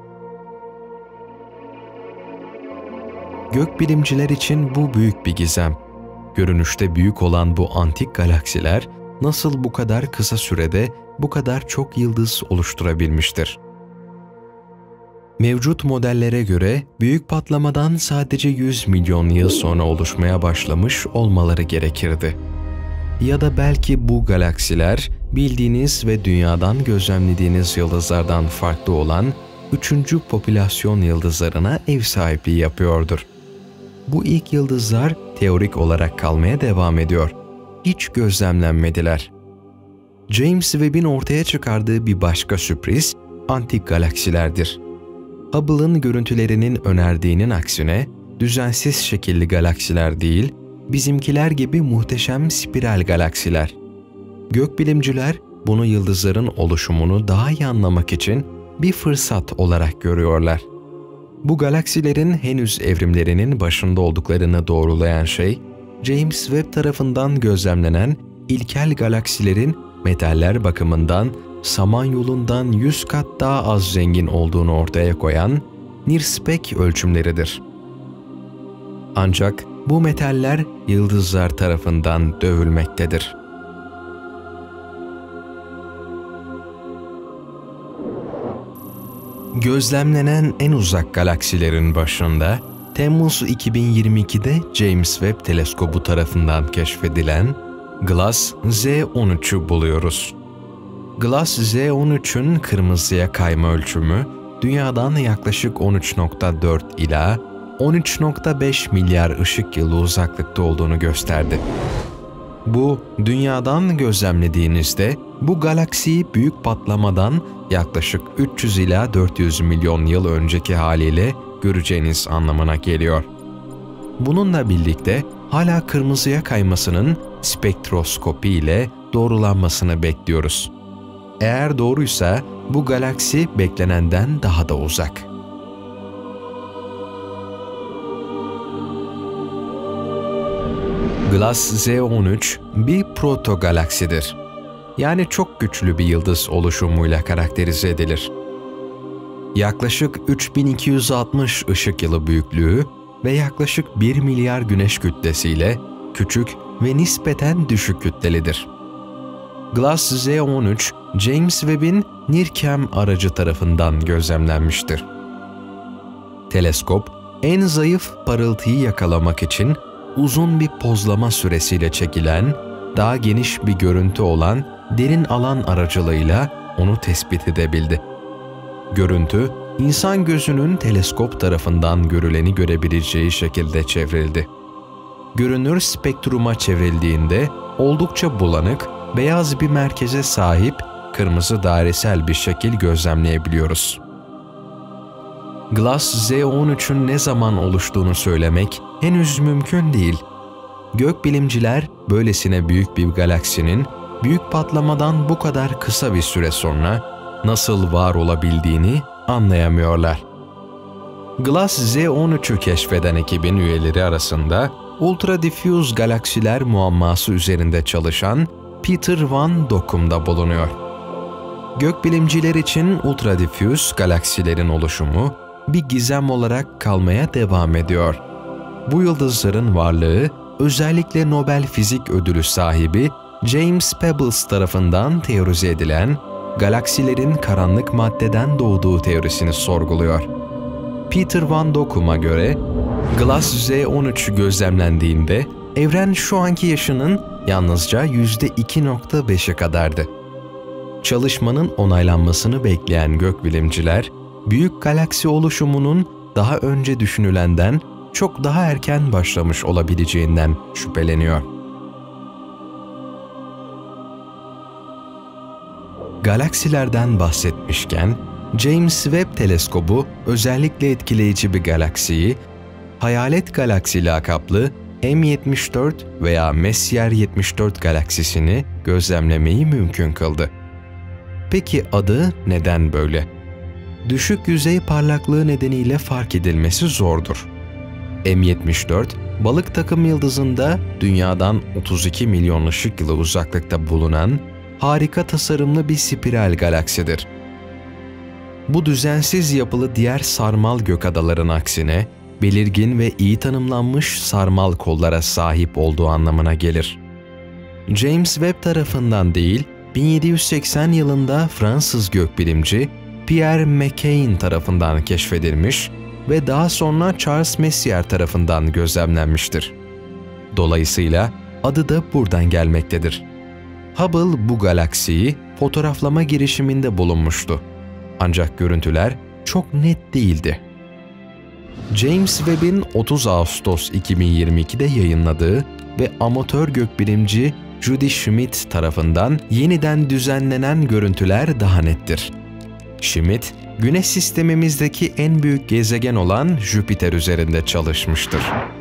Gökbilimciler için bu büyük bir gizem. Görünüşte büyük olan bu antik galaksiler, nasıl bu kadar kısa sürede bu kadar çok yıldız oluşturabilmiştir? Mevcut modellere göre büyük patlamadan sadece 100 milyon yıl sonra oluşmaya başlamış olmaları gerekirdi. Ya da belki bu galaksiler bildiğiniz ve dünyadan gözlemlediğiniz yıldızlardan farklı olan 3. popülasyon yıldızlarına ev sahipliği yapıyordur. Bu ilk yıldızlar teorik olarak kalmaya devam ediyor. Hiç gözlemlenmediler. James Webb'in ortaya çıkardığı bir başka sürpriz, antik galaksilerdir. Hubble'ın görüntülerinin önerdiğinin aksine, düzensiz şekilli galaksiler değil, bizimkiler gibi muhteşem spiral galaksiler. Gökbilimciler bunu yıldızların oluşumunu daha iyi anlamak için bir fırsat olarak görüyorlar. Bu galaksilerin henüz evrimlerinin başında olduklarını doğrulayan şey, James Webb tarafından gözlemlenen ilkel galaksilerin metaller bakımından Samanyolu'ndan 100 kat daha az zengin olduğunu ortaya koyan NIRSPEC ölçümleridir. Ancak bu metaller yıldızlar tarafından dövülmektedir. Gözlemlenen en uzak galaksilerin başında, Temmuz 2022'de James Webb Teleskobu tarafından keşfedilen GLASS Z13'ü buluyoruz. GLASS Z13'ün kırmızıya kayma ölçümü, Dünya'dan yaklaşık 13.4 ila 13.5 milyar ışık yılı uzaklıkta olduğunu gösterdi. Bu, Dünya'dan gözlemlediğinizde bu galaksiyi büyük patlamadan yaklaşık 300 ila 400 milyon yıl önceki haliyle göreceğiniz anlamına geliyor. Bununla birlikte hala kırmızıya kaymasının spektroskopi ile doğrulanmasını bekliyoruz. Eğer doğruysa bu galaksi beklenenden daha da uzak. GLASS Z13 bir protogalaksidir. Yani çok güçlü bir yıldız oluşumuyla karakterize edilir. Yaklaşık 3260 ışık yılı büyüklüğü ve yaklaşık 1 milyar güneş kütlesiyle küçük ve nispeten düşük kütlelidir. GLASS Z13, James Webb'in NIRCam aracı tarafından gözlemlenmiştir. Teleskop, en zayıf parıltıyı yakalamak için uzun bir pozlama süresiyle çekilen, daha geniş bir görüntü olan derin alan aracılığıyla onu tespit edebildi. Görüntü, insan gözünün teleskop tarafından görüleni görebileceği şekilde çevrildi. Görünür spektruma çevrildiğinde oldukça bulanık, beyaz bir merkeze sahip kırmızı dairesel bir şekil gözlemleyebiliyoruz. GLASS Z13'ün ne zaman oluştuğunu söylemek henüz mümkün değil. Gökbilimciler böylesine büyük bir galaksinin büyük patlamadan bu kadar kısa bir süre sonra nasıl var olabildiğini anlayamıyorlar. GLASS Z13'ü keşfeden ekibin üyeleri arasında Ultra Diffuse Galaksiler muamması üzerinde çalışan Peter Van Dokkum da bulunuyor. Gökbilimciler için ultra diffuse galaksilerin oluşumu bir gizem olarak kalmaya devam ediyor. Bu yıldızların varlığı özellikle Nobel Fizik Ödülü sahibi James Peebles tarafından teorize edilen galaksilerin karanlık maddeden doğduğu teorisini sorguluyor. Peter Van Dokkum'a göre GLASS Z13 gözlemlendiğinde evren şu anki yaşının yalnızca %2.5'e kadardı. Çalışmanın onaylanmasını bekleyen gökbilimciler, büyük galaksi oluşumunun daha önce düşünülenden çok daha erken başlamış olabileceğinden şüpheleniyor. Galaksilerden bahsetmişken, James Webb Teleskobu özellikle etkileyici bir galaksiyi, Hayalet Galaksi lakaplı M74 veya Messier 74 galaksisini gözlemlemeyi mümkün kıldı. Peki adı neden böyle? Düşük yüzey parlaklığı nedeniyle fark edilmesi zordur. M74, Balık takım yıldızında Dünya'dan 32 milyon ışık yılı uzaklıkta bulunan harika tasarımlı bir spiral galaksidir. Bu düzensiz yapılı diğer sarmal gökadaların aksine belirgin ve iyi tanımlanmış sarmal kollara sahip olduğu anlamına gelir. James Webb tarafından değil, 1780 yılında Fransız gökbilimci Pierre Méchain tarafından keşfedilmiş ve daha sonra Charles Messier tarafından gözlemlenmiştir. Dolayısıyla adı da buradan gelmektedir. Hubble bu galaksiyi fotoğraflama girişiminde bulunmuştu. Ancak görüntüler çok net değildi. James Webb'in 30 Ağustos 2022'de yayınladığı ve amatör gökbilimci Judy Schmidt tarafından yeniden düzenlenen görüntüler daha nettir. Schmidt, Güneş sistemimizdeki en büyük gezegen olan Jüpiter üzerinde çalışmıştır.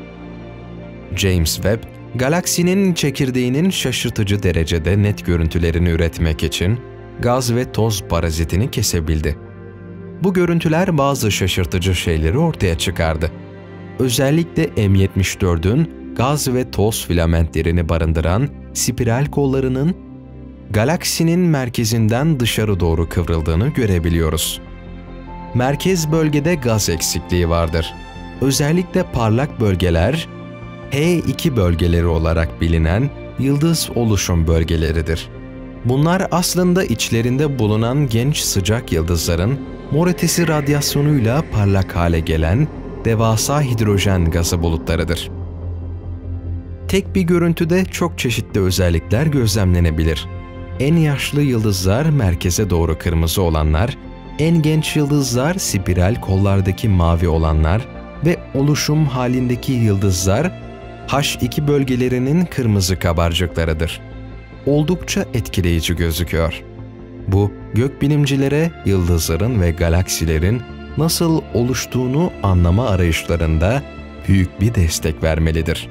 James Webb, galaksinin çekirdeğinin şaşırtıcı derecede net görüntülerini üretmek için gaz ve toz parazitini kesebildi. Bu görüntüler bazı şaşırtıcı şeyleri ortaya çıkardı. Özellikle M74'ün gaz ve toz filamentlerini barındıran spiral kollarının galaksinin merkezinden dışarı doğru kıvrıldığını görebiliyoruz. Merkez bölgede gaz eksikliği vardır. Özellikle parlak bölgeler, H2 bölgeleri olarak bilinen yıldız oluşum bölgeleridir. Bunlar aslında içlerinde bulunan genç sıcak yıldızların mor ötesi radyasyonuyla parlak hale gelen devasa hidrojen gazı bulutlarıdır. Tek bir görüntüde çok çeşitli özellikler gözlemlenebilir. En yaşlı yıldızlar merkeze doğru kırmızı olanlar, en genç yıldızlar spiral kollardaki mavi olanlar ve oluşum halindeki yıldızlar H2 bölgelerinin kırmızı kabarcıklarıdır. Oldukça etkileyici gözüküyor. Bu, gökbilimcilere yıldızların ve galaksilerin nasıl oluştuğunu anlama arayışlarında büyük bir destek vermelidir.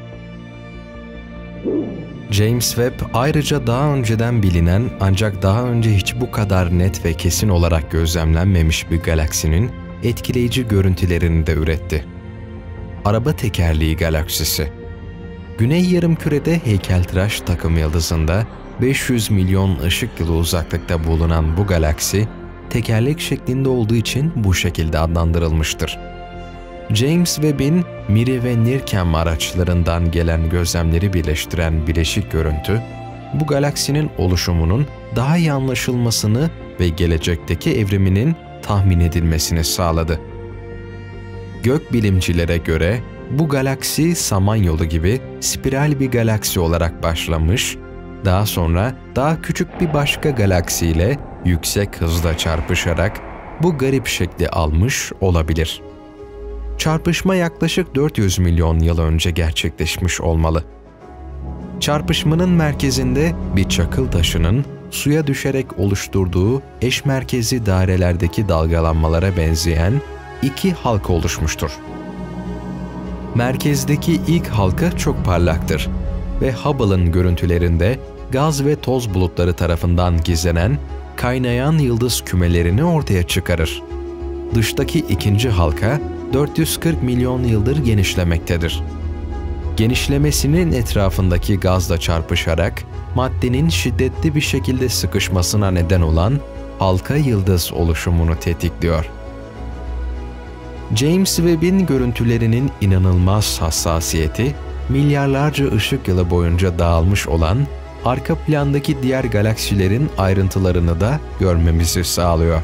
James Webb ayrıca daha önceden bilinen ancak daha önce hiç bu kadar net ve kesin olarak gözlemlenmemiş bir galaksinin etkileyici görüntülerini de üretti. Araba tekerleği galaksisi. Güney yarımkürede heykeltıraş takım yıldızında 500 milyon ışık yılı uzaklıkta bulunan bu galaksi, tekerlek şeklinde olduğu için bu şekilde adlandırılmıştır. James Webb'in MIRI ve NIRCam araçlarından gelen gözlemleri birleştiren bileşik görüntü, bu galaksinin oluşumunun daha iyi anlaşılmasını ve gelecekteki evriminin tahmin edilmesini sağladı. Gökbilimcilere göre bu galaksi Samanyolu gibi spiral bir galaksi olarak başlamış, daha sonra daha küçük bir başka galaksiyle yüksek hızla çarpışarak bu garip şekli almış olabilir. Çarpışma yaklaşık 400 milyon yıl önce gerçekleşmiş olmalı. Çarpışmanın merkezinde bir çakıl taşının suya düşerek oluşturduğu eşmerkezli dairelerdeki dalgalanmalara benzeyen iki halka oluşmuştur. Merkezdeki ilk halka çok parlaktır ve Hubble'ın görüntülerinde gaz ve toz bulutları tarafından gizlenen kaynayan yıldız kümelerini ortaya çıkarır. Dıştaki ikinci halka 440 milyon yıldır genişlemektedir. Genişlemesinin etrafındaki gazla çarpışarak maddenin şiddetli bir şekilde sıkışmasına neden olan halka yıldız oluşumunu tetikliyor. James Webb'in görüntülerinin inanılmaz hassasiyeti, milyarlarca ışık yılı boyunca dağılmış olan arka plandaki diğer galaksilerin ayrıntılarını da görmemizi sağlıyor.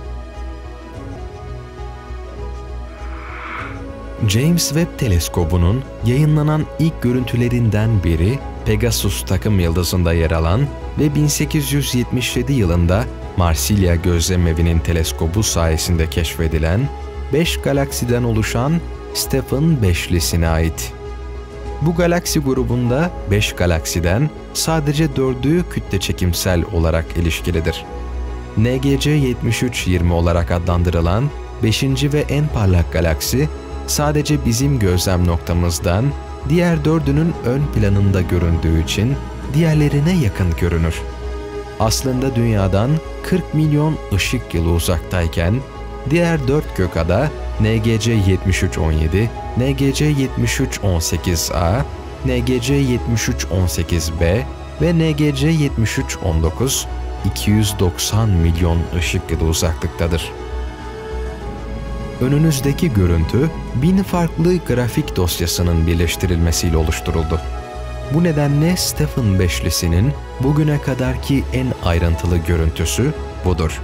James Webb Teleskobu'nun yayınlanan ilk görüntülerinden biri Pegasus takım yıldızında yer alan ve 1877 yılında Marsilya Gözlemevi'nin teleskobu sayesinde keşfedilen 5 galaksiden oluşan Stephan Beşlisi'ne ait. Bu galaksi grubunda 5 galaksiden sadece 4'ü kütle çekimsel olarak ilişkilidir. NGC 7320 olarak adlandırılan 5. ve en parlak galaksi sadece bizim gözlem noktamızdan diğer dördünün ön planında göründüğü için diğerlerine yakın görünür. Aslında Dünya'dan 40 milyon ışık yılı uzaktayken diğer 4 gökada NGC 7317, NGC 7318A, NGC 7318B ve NGC 7319 290 milyon ışık yılı uzaklıktadır. Önünüzdeki görüntü 1000 farklı grafik dosyasının birleştirilmesiyle oluşturuldu. Bu nedenle Stephan beşlisinin bugüne kadarki en ayrıntılı görüntüsü budur.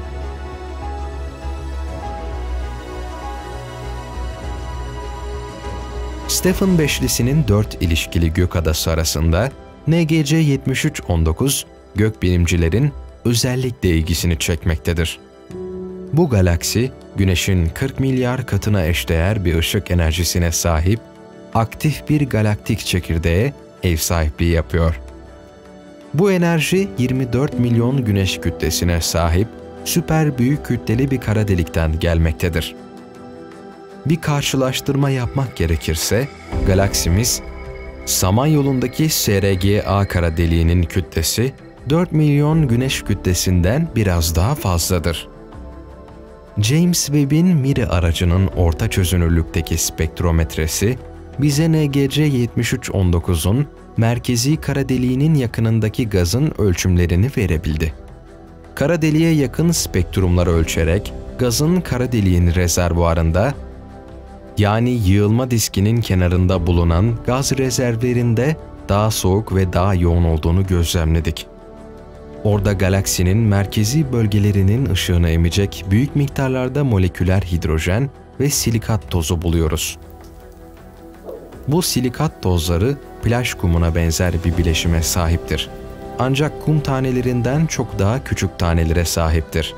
Stephan beşlisinin 4 ilişkili gökadası arasında NGC 7319 gökbilimcilerin özellikle ilgisini çekmektedir. Bu galaksi, Güneş'in 40 milyar katına eşdeğer bir ışık enerjisine sahip aktif bir galaktik çekirdeğe ev sahipliği yapıyor. Bu enerji 24 milyon Güneş kütlesine sahip süper büyük kütleli bir kara delikten gelmektedir. Bir karşılaştırma yapmak gerekirse, galaksimiz, Samanyolu'ndaki SRGA kara deliğinin kütlesi 4 milyon Güneş kütlesinden biraz daha fazladır. James Webb'in MIRI aracının orta çözünürlükteki spektrometresi, bize NGC 7319'un merkezi kara deliğinin yakınındaki gazın ölçümlerini verebildi. Kara deliğe yakın spektrumları ölçerek gazın kara deliğin rezervuarında, yani yığılma diskinin kenarında bulunan gaz rezervlerinde daha soğuk ve daha yoğun olduğunu gözlemledik. Orada galaksinin merkezi bölgelerinin ışığını emecek büyük miktarlarda moleküler hidrojen ve silikat tozu buluyoruz. Bu silikat tozları plaj kumuna benzer bir bileşime sahiptir. Ancak kum tanelerinden çok daha küçük tanelere sahiptir.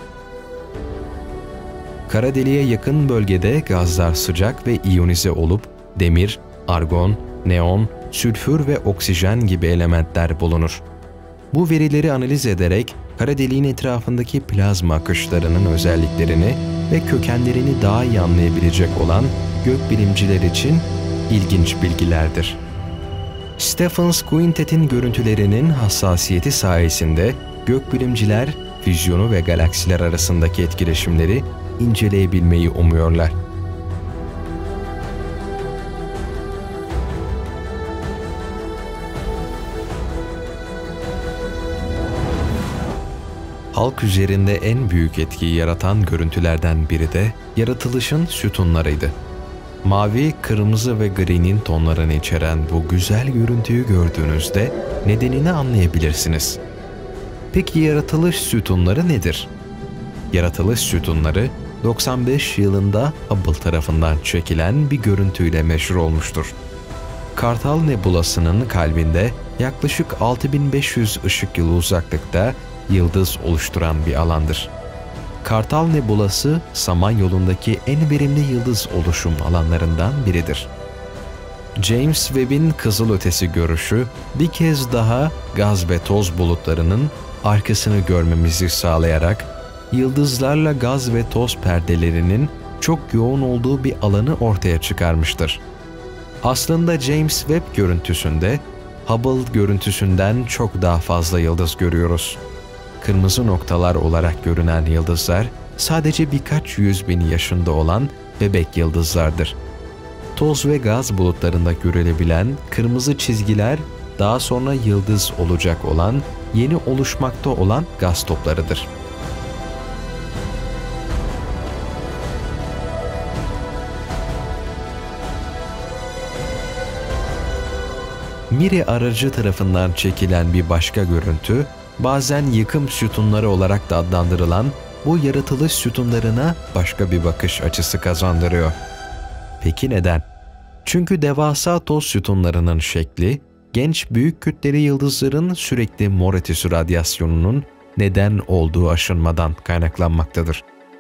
Kara deliğe yakın bölgede gazlar sıcak ve iyonize olup demir, argon, neon, sülfür ve oksijen gibi elementler bulunur. Bu verileri analiz ederek kara deliğin etrafındaki plazma akışlarının özelliklerini ve kökenlerini daha iyi anlayabilecek olan gökbilimciler için ilginç bilgilerdir. Stephens Quintet'in görüntülerinin hassasiyeti sayesinde gökbilimciler füzyonu ve galaksiler arasındaki etkileşimleri inceleyebilmeyi umuyorlar. Halk üzerinde en büyük etkiyi yaratan görüntülerden biri de yaratılışın sütunlarıydı. Mavi, kırmızı ve gri'nin tonlarını içeren bu güzel görüntüyü gördüğünüzde nedenini anlayabilirsiniz. Peki yaratılış sütunları nedir? Yaratılış sütunları 95 yılında Hubble tarafından çekilen bir görüntüyle meşhur olmuştur. Kartal Nebulası'nın kalbinde yaklaşık 6500 ışık yılı uzaklıkta yıldız oluşturan bir alandır. Kartal Nebulası, Samanyolu'ndaki en verimli yıldız oluşum alanlarından biridir. James Webb'in kızılötesi görüşü bir kez daha gaz ve toz bulutlarının arkasını görmemizi sağlayarak yıldızlarla gaz ve toz perdelerinin çok yoğun olduğu bir alanı ortaya çıkarmıştır. Aslında James Webb görüntüsünde Hubble görüntüsünden çok daha fazla yıldız görüyoruz. Kırmızı noktalar olarak görünen yıldızlar sadece birkaç 100.000 yaşında olan bebek yıldızlardır. Toz ve gaz bulutlarında görülebilen kırmızı çizgiler daha sonra yıldız olacak olan, yeni oluşmakta olan gaz toplarıdır. MIRI aracı tarafından çekilen bir başka görüntü, bazen yıkım sütunları olarak da adlandırılan bu yaratılış sütunlarına başka bir bakış açısı kazandırıyor. Peki neden? Çünkü devasa toz sütunlarının şekli, genç büyük kütleli yıldızların sürekli mor ötesi radyasyonunun neden olduğu aşınmadan kaynaklanmaktadır.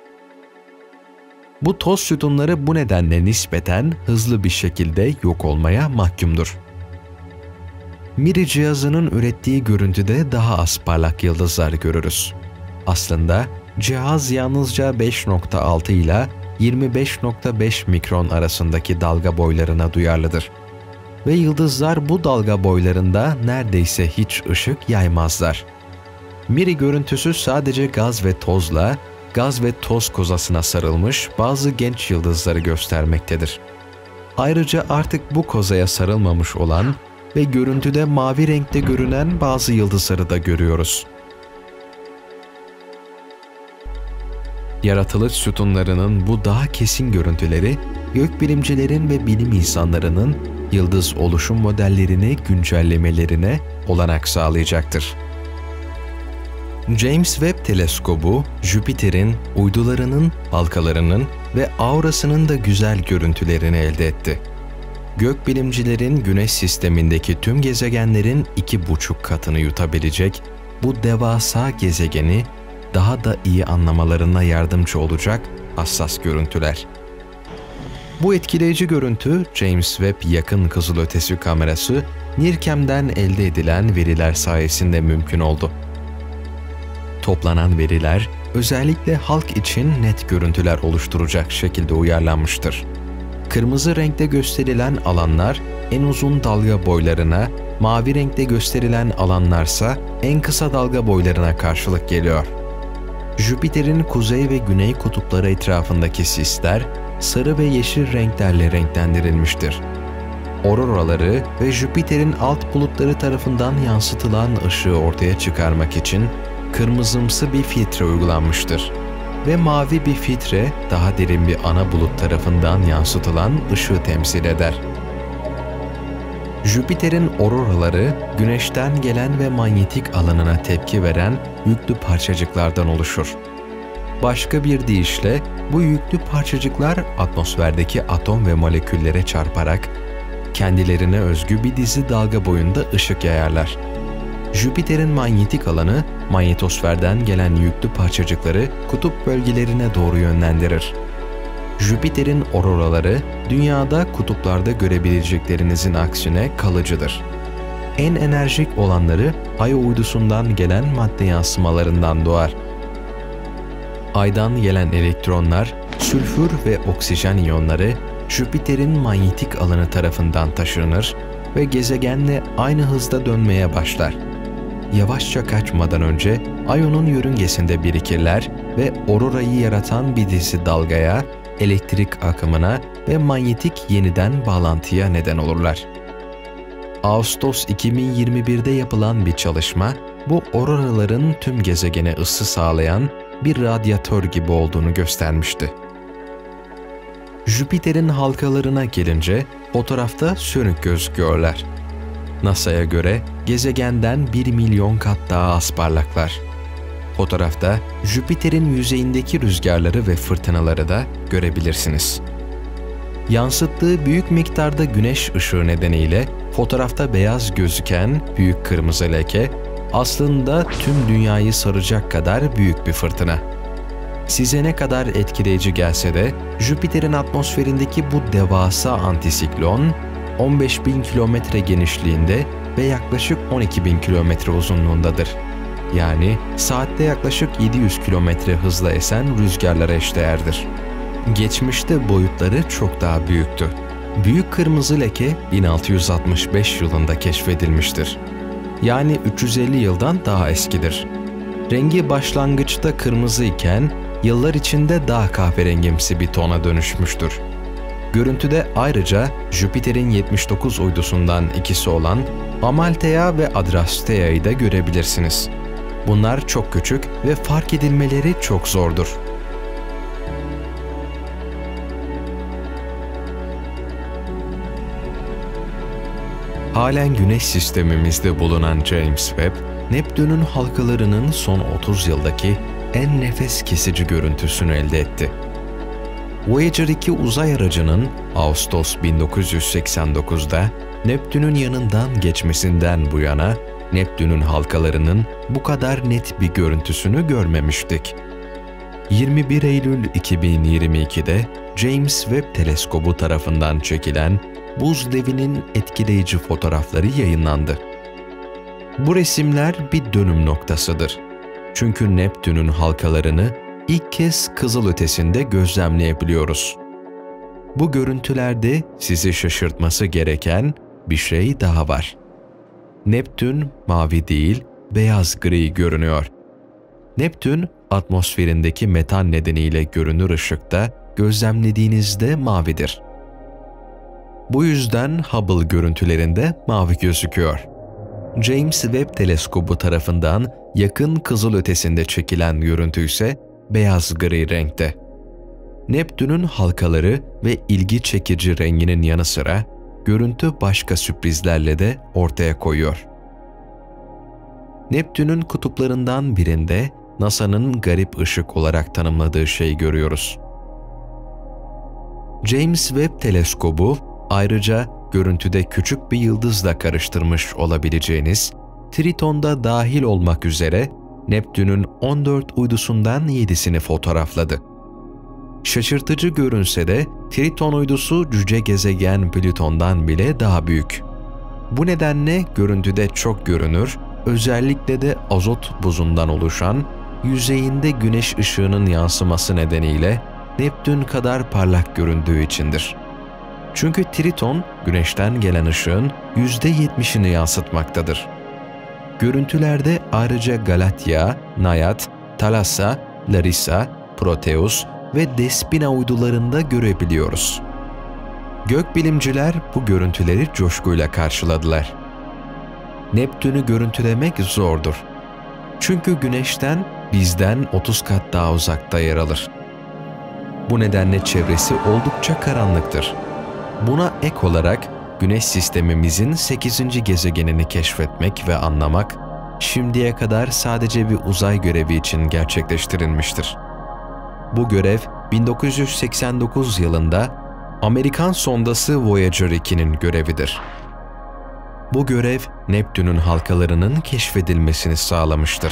Bu toz sütunları bu nedenle nispeten hızlı bir şekilde yok olmaya mahkumdur. MIRI cihazının ürettiği görüntüde daha az parlak yıldızlar görürüz. Aslında cihaz yalnızca 5.6 ile 25.5 mikron arasındaki dalga boylarına duyarlıdır. Ve yıldızlar bu dalga boylarında neredeyse hiç ışık yaymazlar. Miri görüntüsü sadece gaz ve toz kozasına sarılmış bazı genç yıldızları göstermektedir. Ayrıca artık bu kozaya sarılmamış olan ve görüntüde mavi renkte görünen bazı yıldızları da görüyoruz. Yaratılış sütunlarının bu daha kesin görüntüleri, gökbilimcilerin ve bilim insanlarının yıldız oluşum modellerini güncellemelerine olanak sağlayacaktır. James Webb Teleskobu, Jüpiter'in uydularının, halkalarının ve aurasının da güzel görüntülerini elde etti. Gökbilimcilerin Güneş sistemindeki tüm gezegenlerin 2,5 katını yutabilecek bu devasa gezegeni daha da iyi anlamalarına yardımcı olacak hassas görüntüler. Bu etkileyici görüntü, James Webb Yakın Kızılötesi Kamerası, NIRCam'den elde edilen veriler sayesinde mümkün oldu. Toplanan veriler, özellikle halk için net görüntüler oluşturacak şekilde uyarlanmıştır. Kırmızı renkte gösterilen alanlar en uzun dalga boylarına, mavi renkte gösterilen alanlarsa en kısa dalga boylarına karşılık geliyor. Jüpiter'in kuzey ve güney kutupları etrafındaki sisler sarı ve yeşil renklerle renklendirilmiştir. Auroraları ve Jüpiter'in alt bulutları tarafından yansıtılan ışığı ortaya çıkarmak için kırmızımsı bir filtre uygulanmıştır ve mavi bir filtre daha derin bir ana bulut tarafından yansıtılan ışığı temsil eder. Jüpiter'in auroraları, Güneş'ten gelen ve manyetik alanına tepki veren yüklü parçacıklardan oluşur. Başka bir deyişle, bu yüklü parçacıklar atmosferdeki atom ve moleküllere çarparak kendilerine özgü bir dizi dalga boyunda ışık yayarlar. Jüpiter'in manyetik alanı, manyetosferden gelen yüklü parçacıkları kutup bölgelerine doğru yönlendirir. Jüpiter'in auroraları, Dünya'da kutuplarda görebileceklerinizin aksine kalıcıdır. En enerjik olanları Ay uydusundan gelen madde yansımalarından doğar. Ay'dan gelen elektronlar, sülfür ve oksijen iyonları Jüpiter'in manyetik alanı tarafından taşınır ve gezegenle aynı hızda dönmeye başlar. Yavaşça kaçmadan önce Ay'ın yörüngesinde birikirler ve aurorayı yaratan bir dizi dalgaya, elektrik akımına ve manyetik yeniden bağlantıya neden olurlar. Ağustos 2021'de yapılan bir çalışma, bu auroraların tüm gezegene ısı sağlayan bir radyatör gibi olduğunu göstermişti. Jüpiter'in halkalarına gelince fotoğrafta sönük gözüküyorlar. NASA'ya göre gezegenden 1 milyon kat daha az parlaklar. Fotoğrafta Jüpiter'in yüzeyindeki rüzgarları ve fırtınaları da görebilirsiniz. Yansıttığı büyük miktarda güneş ışığı nedeniyle fotoğrafta beyaz gözüken büyük kırmızı leke aslında tüm dünyayı saracak kadar büyük bir fırtına. Size ne kadar etkileyici gelse de Jüpiter'in atmosferindeki bu devasa antisiklon 15.000 kilometre genişliğinde ve yaklaşık 12.000 kilometre uzunluğundadır. Yani saatte yaklaşık 700 kilometre hızla esen rüzgarlara eşdeğerdir. Geçmişte boyutları çok daha büyüktü. Büyük kırmızı leke 1665 yılında keşfedilmiştir. Yani 350 yıldan daha eskidir. Rengi başlangıçta kırmızı iken yıllar içinde daha kahverengimsi bir tona dönüşmüştür. Görüntüde ayrıca Jüpiter'in 79 uydusundan ikisi olan Amalthea ve Adrastea'yı da görebilirsiniz. Bunlar çok küçük ve fark edilmeleri çok zordur. Halen Güneş sistemimizde bulunan James Webb, Neptün'ün halkalarının son 30 yıldaki en nefes kesici görüntüsünü elde etti. Voyager 2 uzay aracının Ağustos 1989'da Neptün'ün yanından geçmesinden bu yana Neptün'ün halkalarının bu kadar net bir görüntüsünü görmemiştik. 21 Eylül 2022'de James Webb Teleskobu tarafından çekilen buz devinin etkileyici fotoğrafları yayınlandı. Bu resimler bir dönüm noktasıdır. Çünkü Neptün'ün halkalarını ilk kez kızılötesinde gözlemleyebiliyoruz. Bu görüntülerde sizi şaşırtması gereken bir şey daha var. Neptün mavi değil, beyaz gri görünüyor. Neptün, atmosferindeki metan nedeniyle görünür ışıkta gözlemlediğinizde mavidir. Bu yüzden Hubble görüntülerinde mavi gözüküyor. James Webb Teleskobu tarafından yakın kızılötesinde çekilen görüntü ise beyaz gri renkte. Neptün'ün halkaları ve ilgi çekici renginin yanı sıra görüntü başka sürprizlerle de ortaya koyuyor. Neptün'ün kutuplarından birinde NASA'nın garip ışık olarak tanımladığı şeyi görüyoruz. James Webb Teleskobu ayrıca görüntüde küçük bir yıldızla karıştırmış olabileceğiniz Triton'da dahil olmak üzere Neptün'ün 14 uydusundan 7'sini fotoğrafladı. Şaşırtıcı görünse de Triton uydusu cüce gezegen Plüton'dan bile daha büyük. Bu nedenle görüntüde çok görünür, özellikle de azot buzundan oluşan, yüzeyinde güneş ışığının yansıması nedeniyle Neptün kadar parlak göründüğü içindir. Çünkü Triton, güneşten gelen ışığın %70'ini yansıtmaktadır. Görüntülerde ayrıca Galatya, Naiad, Thalassa, Larissa, Proteus ve Despina uydularında görebiliyoruz. Gökbilimciler bu görüntüleri coşkuyla karşıladılar. Neptün'ü görüntülemek zordur. Çünkü Güneş'ten bizden 30 kat daha uzakta yer alır. Bu nedenle çevresi oldukça karanlıktır. Buna ek olarak Güneş sistemimizin 8. gezegenini keşfetmek ve anlamak, şimdiye kadar sadece bir uzay görevi için gerçekleştirilmiştir. Bu görev 1989 yılında Amerikan sondası Voyager 2'nin görevidir. Bu görev Neptün'ün halkalarının keşfedilmesini sağlamıştır.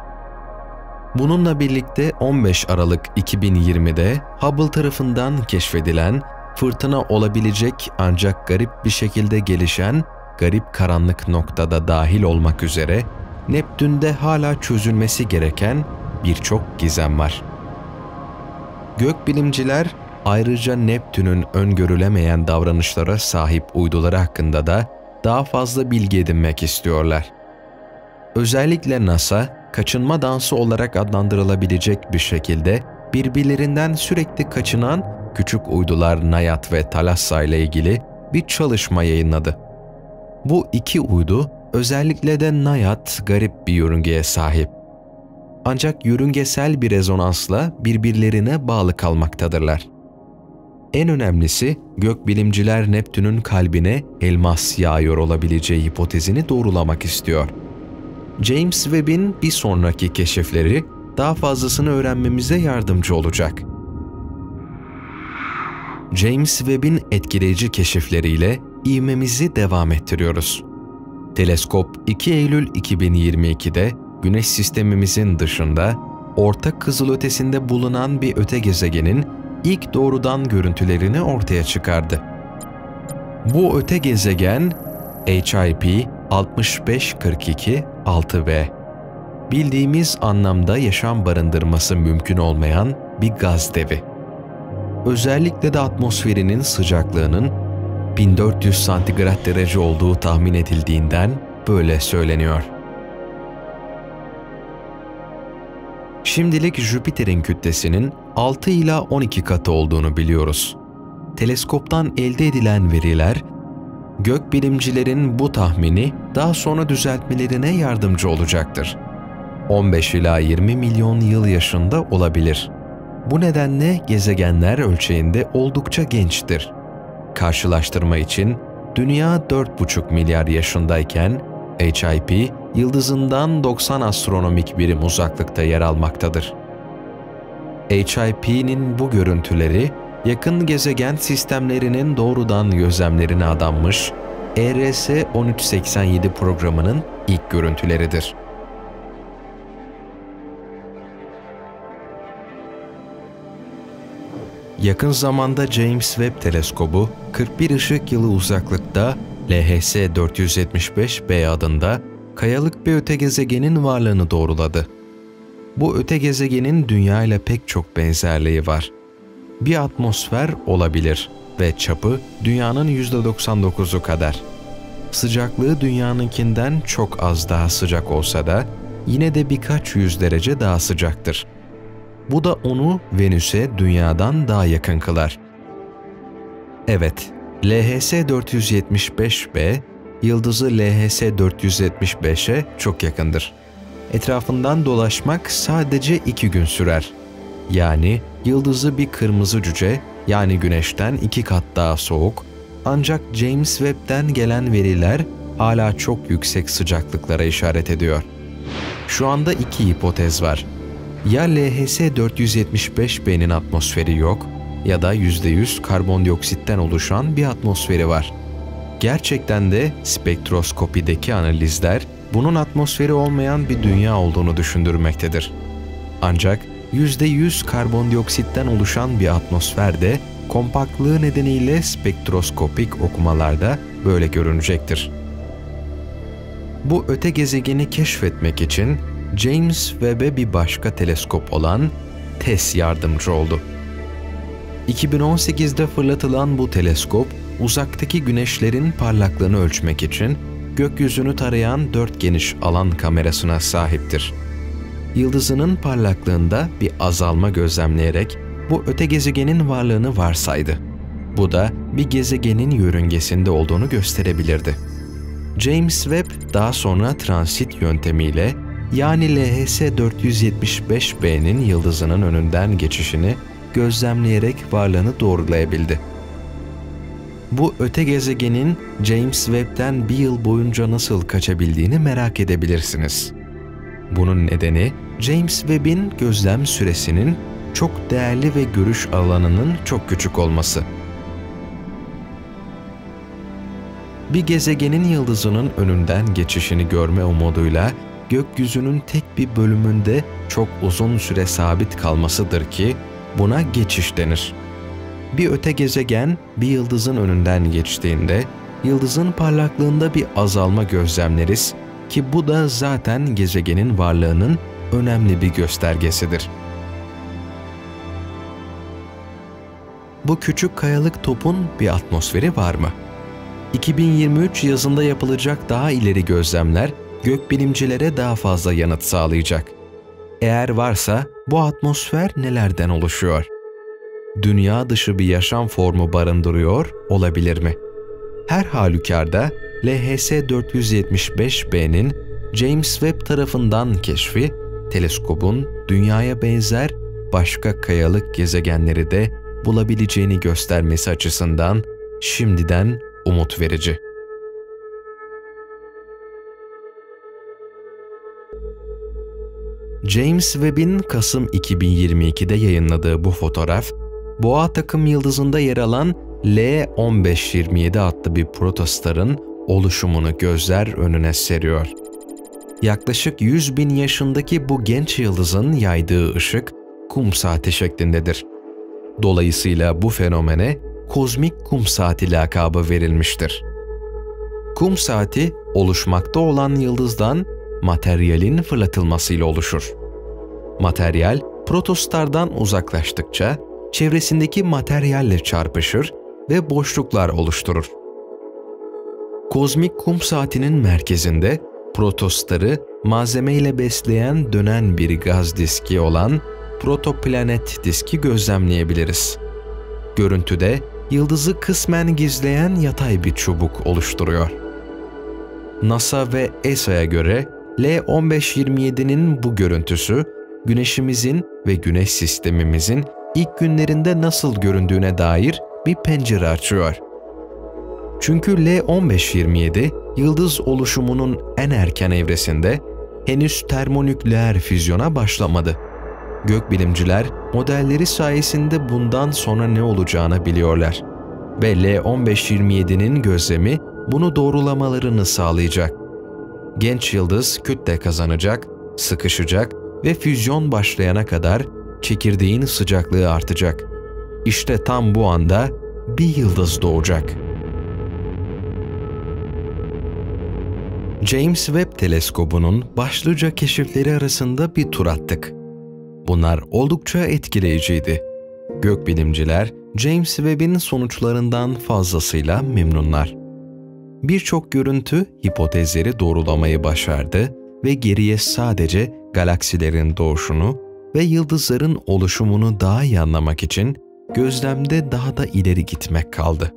Bununla birlikte 15 Aralık 2020'de Hubble tarafından keşfedilen, fırtına olabilecek ancak garip bir şekilde gelişen garip karanlık noktada dahil olmak üzere Neptün'de hala çözülmesi gereken birçok gizem var. Gökbilimciler ayrıca Neptün'ün öngörülemeyen davranışlara sahip uyduları hakkında da daha fazla bilgi edinmek istiyorlar. Özellikle NASA, kaçınma dansı olarak adlandırılabilecek bir şekilde birbirlerinden sürekli kaçınan küçük uydular Naiad ve Thalassa ile ilgili bir çalışma yayınladı. Bu iki uydu, özellikle de Naiad garip bir yörüngeye sahip. Ancak yörüngesel bir rezonansla birbirlerine bağlı kalmaktadırlar. En önemlisi, gökbilimciler Neptün'ün kalbine elmas yağıyor olabileceği hipotezini doğrulamak istiyor. James Webb'in bir sonraki keşifleri daha fazlasını öğrenmemize yardımcı olacak. James Webb'in etkileyici keşifleriyle ivmemizi devam ettiriyoruz. Teleskop 2 Eylül 2022'de Güneş sistemimizin dışında orta kızılötesinde bulunan bir öte gezegenin ilk doğrudan görüntülerini ortaya çıkardı. Bu öte gezegen HIP 6542-6b. Bildiğimiz anlamda yaşam barındırması mümkün olmayan bir gaz devi. Özellikle de atmosferinin sıcaklığının 1400 santigrat derece olduğu tahmin edildiğinden böyle söyleniyor. Şimdilik Jüpiter'in kütlesinin 6 ila 12 katı olduğunu biliyoruz. Teleskoptan elde edilen veriler, gökbilimcilerin bu tahmini daha sonra düzeltmelerine yardımcı olacaktır. 15 ila 20 milyon yıl yaşında olabilir. Bu nedenle gezegenler ölçeğinde oldukça gençtir. Karşılaştırma için Dünya 4,5 milyar yaşındayken HIP yıldızından 90 astronomik birim uzaklıkta yer almaktadır. HIP'nin bu görüntüleri yakın gezegen sistemlerinin doğrudan gözlemlerine adanmış ERS 1387 programının ilk görüntüleridir. Yakın zamanda James Webb Teleskobu 41 ışık yılı uzaklıkta LHS 475b adında kayalık bir öte gezegenin varlığını doğruladı. Bu öte gezegenin Dünya ile pek çok benzerliği var. Bir atmosfer olabilir ve çapı Dünya'nın %99'u kadar. Sıcaklığı Dünya'nınkinden çok az daha sıcak olsa da yine de birkaç yüz derece daha sıcaktır. Bu da onu Venüs'e Dünya'dan daha yakın kılar. Evet, LHS 475b, yıldızı LHS 475'e çok yakındır. Etrafından dolaşmak sadece 2 gün sürer. Yani yıldızı bir kırmızı cüce, yani Güneş'ten 2 kat daha soğuk, ancak James Webb'den gelen veriler hala çok yüksek sıcaklıklara işaret ediyor. Şu anda 2 hipotez var. Ya LHS 475b'nin atmosferi yok ya da %100 karbondioksitten oluşan bir atmosferi var. Gerçekten de spektroskopideki analizler bunun atmosferi olmayan bir dünya olduğunu düşündürmektedir. Ancak %100 karbondioksitten oluşan bir atmosfer de kompaktlığı nedeniyle spektroskopik okumalarda böyle görünecektir. Bu öte gezegeni keşfetmek için James Webb'e bir başka teleskop olan TESS yardımcı oldu. 2018'de fırlatılan bu teleskop, uzaktaki güneşlerin parlaklığını ölçmek için gökyüzünü tarayan 4 geniş alan kamerasına sahiptir. Yıldızının parlaklığında bir azalma gözlemleyerek bu öte gezegenin varlığını varsaydı. Bu da bir gezegenin yörüngesinde olduğunu gösterebilirdi. James Webb daha sonra transit yöntemiyle, yani LHS 475b'nin yıldızının önünden geçişini gözlemleyerek varlığını doğrulayabildi. Bu öte gezegenin James Webb'den bir yıl boyunca nasıl kaçabildiğini merak edebilirsiniz. Bunun nedeni James Webb'in gözlem süresinin çok değerli ve görüş alanının çok küçük olması. Bir gezegenin yıldızının önünden geçişini görme umuduyla gökyüzünün tek bir bölümünde çok uzun süre sabit kalmasıdır ki buna geçiş denir. Bir öte gezegen bir yıldızın önünden geçtiğinde yıldızın parlaklığında bir azalma gözlemleriz ki bu da zaten gezegenin varlığının önemli bir göstergesidir. Bu küçük kayalık topun bir atmosferi var mı? 2023 yazında yapılacak daha ileri gözlemler gökbilimcilere daha fazla yanıt sağlayacak. Eğer varsa bu atmosfer nelerden oluşuyor? Dünya dışı bir yaşam formu barındırıyor olabilir mi? Her halükarda LHS 475b'nin James Webb tarafından keşfi, teleskobun Dünya'ya benzer başka kayalık gezegenleri de bulabileceğini göstermesi açısından şimdiden umut verici. James Webb'in Kasım 2022'de yayınladığı bu fotoğraf, Boğa takım yıldızında yer alan L1527 adlı bir protostarın oluşumunu gözler önüne seriyor. Yaklaşık 100.000 yaşındaki bu genç yıldızın yaydığı ışık kum saati şeklindedir. Dolayısıyla bu fenomene kozmik kum saati lakabı verilmiştir. Kum saati, oluşmakta olan yıldızdan materyalin fırlatılmasıyla oluşur. Materyal, protostardan uzaklaştıkça çevresindeki materyalle çarpışır ve boşluklar oluşturur. Kozmik kum saatinin merkezinde protostarı malzemeyle besleyen dönen bir gaz diski olan protoplanet diski gözlemleyebiliriz. Görüntüde yıldızı kısmen gizleyen yatay bir çubuk oluşturuyor. NASA ve ESA'ya göre L1527'nin bu görüntüsü, Güneşimizin ve Güneş sistemimizin ilk günlerinde nasıl göründüğüne dair bir pencere açıyor. Çünkü L1527, yıldız oluşumunun en erken evresinde henüz termonükleer füzyona başlamadı. Gökbilimciler modelleri sayesinde bundan sonra ne olacağını biliyorlar ve L1527'nin gözlemi bunu doğrulamalarını sağlayacak. Genç yıldız kütle kazanacak, sıkışacak ve füzyon başlayana kadar çekirdeğin sıcaklığı artacak. İşte tam bu anda bir yıldız doğacak. James Webb Teleskobu'nun başlıca keşifleri arasında bir tur attık. Bunlar oldukça etkileyiciydi. Gökbilimciler James Webb'in sonuçlarından fazlasıyla memnunlar. Birçok görüntü hipotezleri doğrulamayı başardı ve geriye sadece galaksilerin doğuşunu ve yıldızların oluşumunu daha iyi anlamak için gözlemde daha da ileri gitmek kaldı.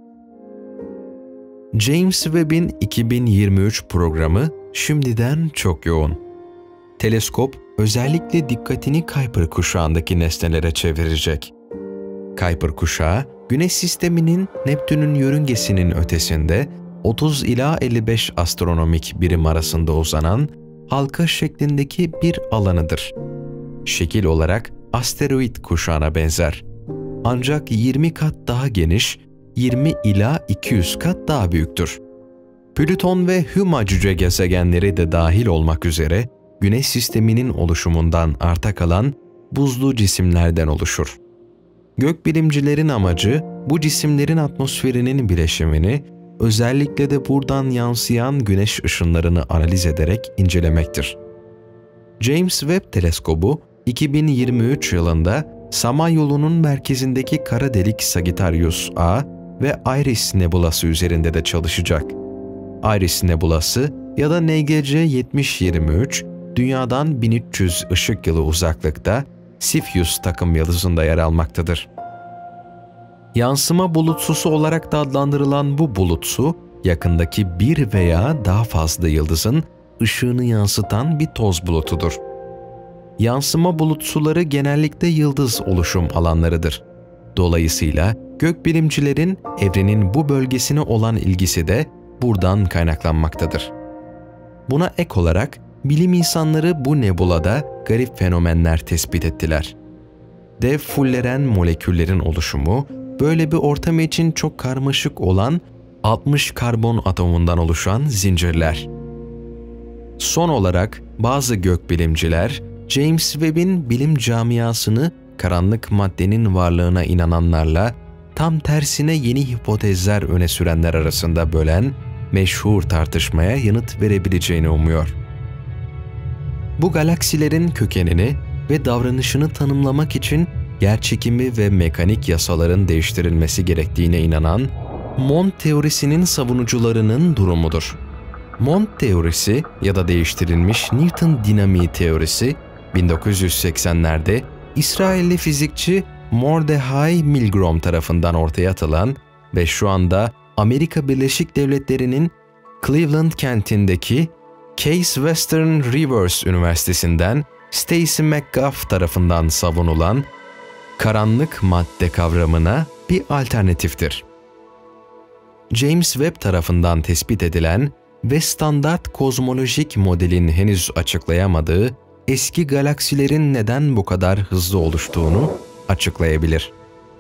James Webb'in 2023 programı şimdiden çok yoğun. Teleskop özellikle dikkatini Kuiper kuşağındaki nesnelere çevirecek. Kuiper kuşağı, Güneş sisteminin Neptün'ün yörüngesinin ötesinde 30 ila 55 astronomik birim arasında uzanan halka şeklindeki bir alanıdır. Şekil olarak asteroid kuşağına benzer. Ancak 20 kat daha geniş, 20 ila 200 kat daha büyüktür. Plüton ve Huma cüce gezegenleri de dahil olmak üzere Güneş sisteminin oluşumundan arta kalan buzlu cisimlerden oluşur. Gökbilimcilerin amacı bu cisimlerin atmosferinin bileşimini, özellikle de buradan yansıyan güneş ışınlarını analiz ederek incelemektir. James Webb Teleskobu 2023 yılında Samanyolu'nun merkezindeki kara delik Sagittarius A ve Iris Nebulası üzerinde de çalışacak. Iris Nebulası ya da NGC 7023, Dünya'dan 1300 ışık yılı uzaklıkta Cepheus takım yıldızında yer almaktadır. Yansıma bulutsusu olarak da adlandırılan bu bulutsu, yakındaki bir veya daha fazla yıldızın ışığını yansıtan bir toz bulutudur. Yansıma bulutsuları genellikle yıldız oluşum alanlarıdır. Dolayısıyla gökbilimcilerin evrenin bu bölgesine olan ilgisi de buradan kaynaklanmaktadır. Buna ek olarak bilim insanları bu nebulada garip fenomenler tespit ettiler. Dev fulleren moleküllerin oluşumu, böyle bir ortam için çok karmaşık olan 60 karbon atomundan oluşan zincirler. Son olarak bazı gökbilimciler, James Webb'in bilim camiasını karanlık maddenin varlığına inananlarla tam tersine yeni hipotezler öne sürenler arasında bölen meşhur tartışmaya yanıt verebileceğini umuyor. Bu galaksilerin kökenini ve davranışını tanımlamak için yerçekimi ve mekanik yasaların değiştirilmesi gerektiğine inanan Mond teorisinin savunucularının durumudur. Mond teorisi ya da değiştirilmiş Newton dinamiği teorisi 1980'lerde İsrailli fizikçi Mordechai Milgrom tarafından ortaya atılan ve şu anda Amerika Birleşik Devletleri'nin Cleveland kentindeki Case Western Reserve Üniversitesi'nden Stacy McGuff tarafından savunulan karanlık madde kavramına bir alternatiftir. James Webb tarafından tespit edilen ve standart kozmolojik modelin henüz açıklayamadığı eski galaksilerin neden bu kadar hızlı oluştuğunu açıklayabilir.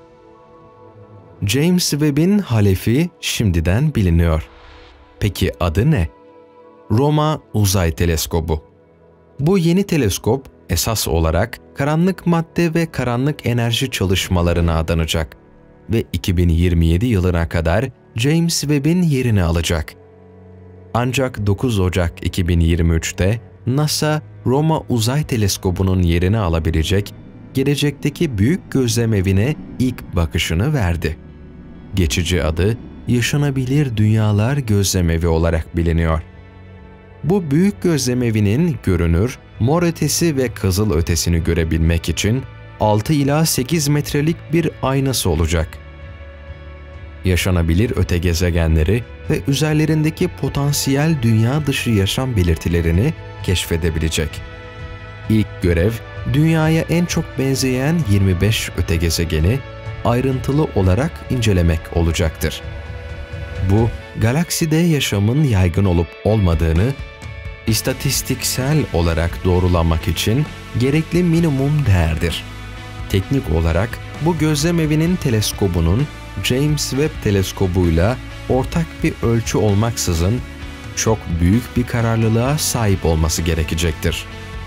James Webb'in halefi şimdiden biliniyor. Peki adı ne? Roma Uzay Teleskobu. Bu yeni teleskop esas olarak karanlık madde ve karanlık enerji çalışmalarına adanacak ve 2027 yılına kadar James Webb'in yerini alacak. Ancak 9 Ocak 2023'te NASA, Roma Uzay Teleskobu'nun yerini alabilecek gelecekteki büyük gözlemevine ilk bakışını verdi. Geçici adı Yaşanabilir Dünyalar Gözlemevi olarak biliniyor. Bu büyük gözlemevinin görünür, mor ötesi ve kızıl ötesini görebilmek için 6 ila 8 metrelik bir aynası olacak. Yaşanabilir öte gezegenleri ve üzerlerindeki potansiyel dünya dışı yaşam belirtilerini keşfedebilecek. İlk görev, Dünya'ya en çok benzeyen 25 öte gezegeni ayrıntılı olarak incelemek olacaktır. Bu, galakside yaşamın yaygın olup olmadığını istatistiksel olarak doğrulamak için gerekli minimum değerdir. Teknik olarak bu gözlemevinin teleskobunun James Webb teleskobuyla ortak bir ölçü olmaksızın çok büyük bir kararlılığa sahip olması gerekecektir.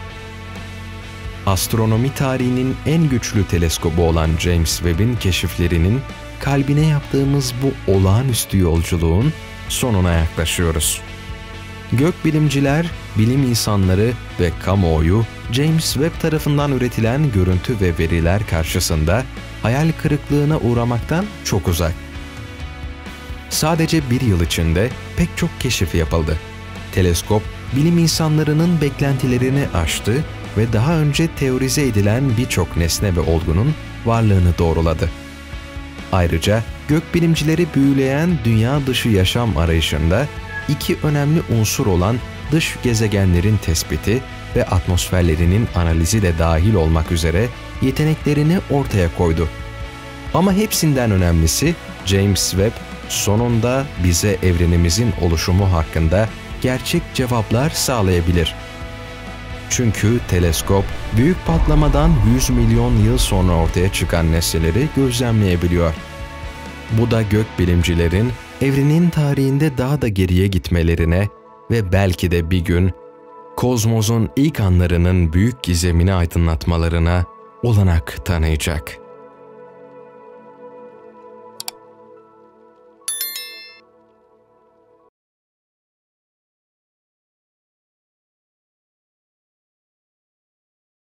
Astronomi tarihinin en güçlü teleskobu olan James Webb'in keşiflerinin kalbine yaptığımız bu olağanüstü yolculuğun sonuna yaklaşıyoruz. Gökbilimciler, bilim insanları ve kamuoyu James Webb tarafından üretilen görüntü ve veriler karşısında hayal kırıklığına uğramaktan çok uzak. Sadece bir yıl içinde pek çok keşif yapıldı. Teleskop, bilim insanlarının beklentilerini aştı ve daha önce teorize edilen birçok nesne ve olgunun varlığını doğruladı. Ayrıca gökbilimcileri büyüleyen dünya dışı yaşam arayışında iki önemli unsur olan dış gezegenlerin tespiti ve atmosferlerinin analizi de dahil olmak üzere yeteneklerini ortaya koydu. Ama hepsinden önemlisi, James Webb sonunda bize evrenimizin oluşumu hakkında gerçek cevaplar sağlayabilir. Çünkü teleskop, büyük patlamadan 100 milyon yıl sonra ortaya çıkan nesneleri gözlemleyebiliyor. Bu da gökbilimcilerin evrenin tarihinde daha da geriye gitmelerine ve belki de bir gün kozmosun ilk anlarının büyük gizemini aydınlatmalarına olanak tanıyacak.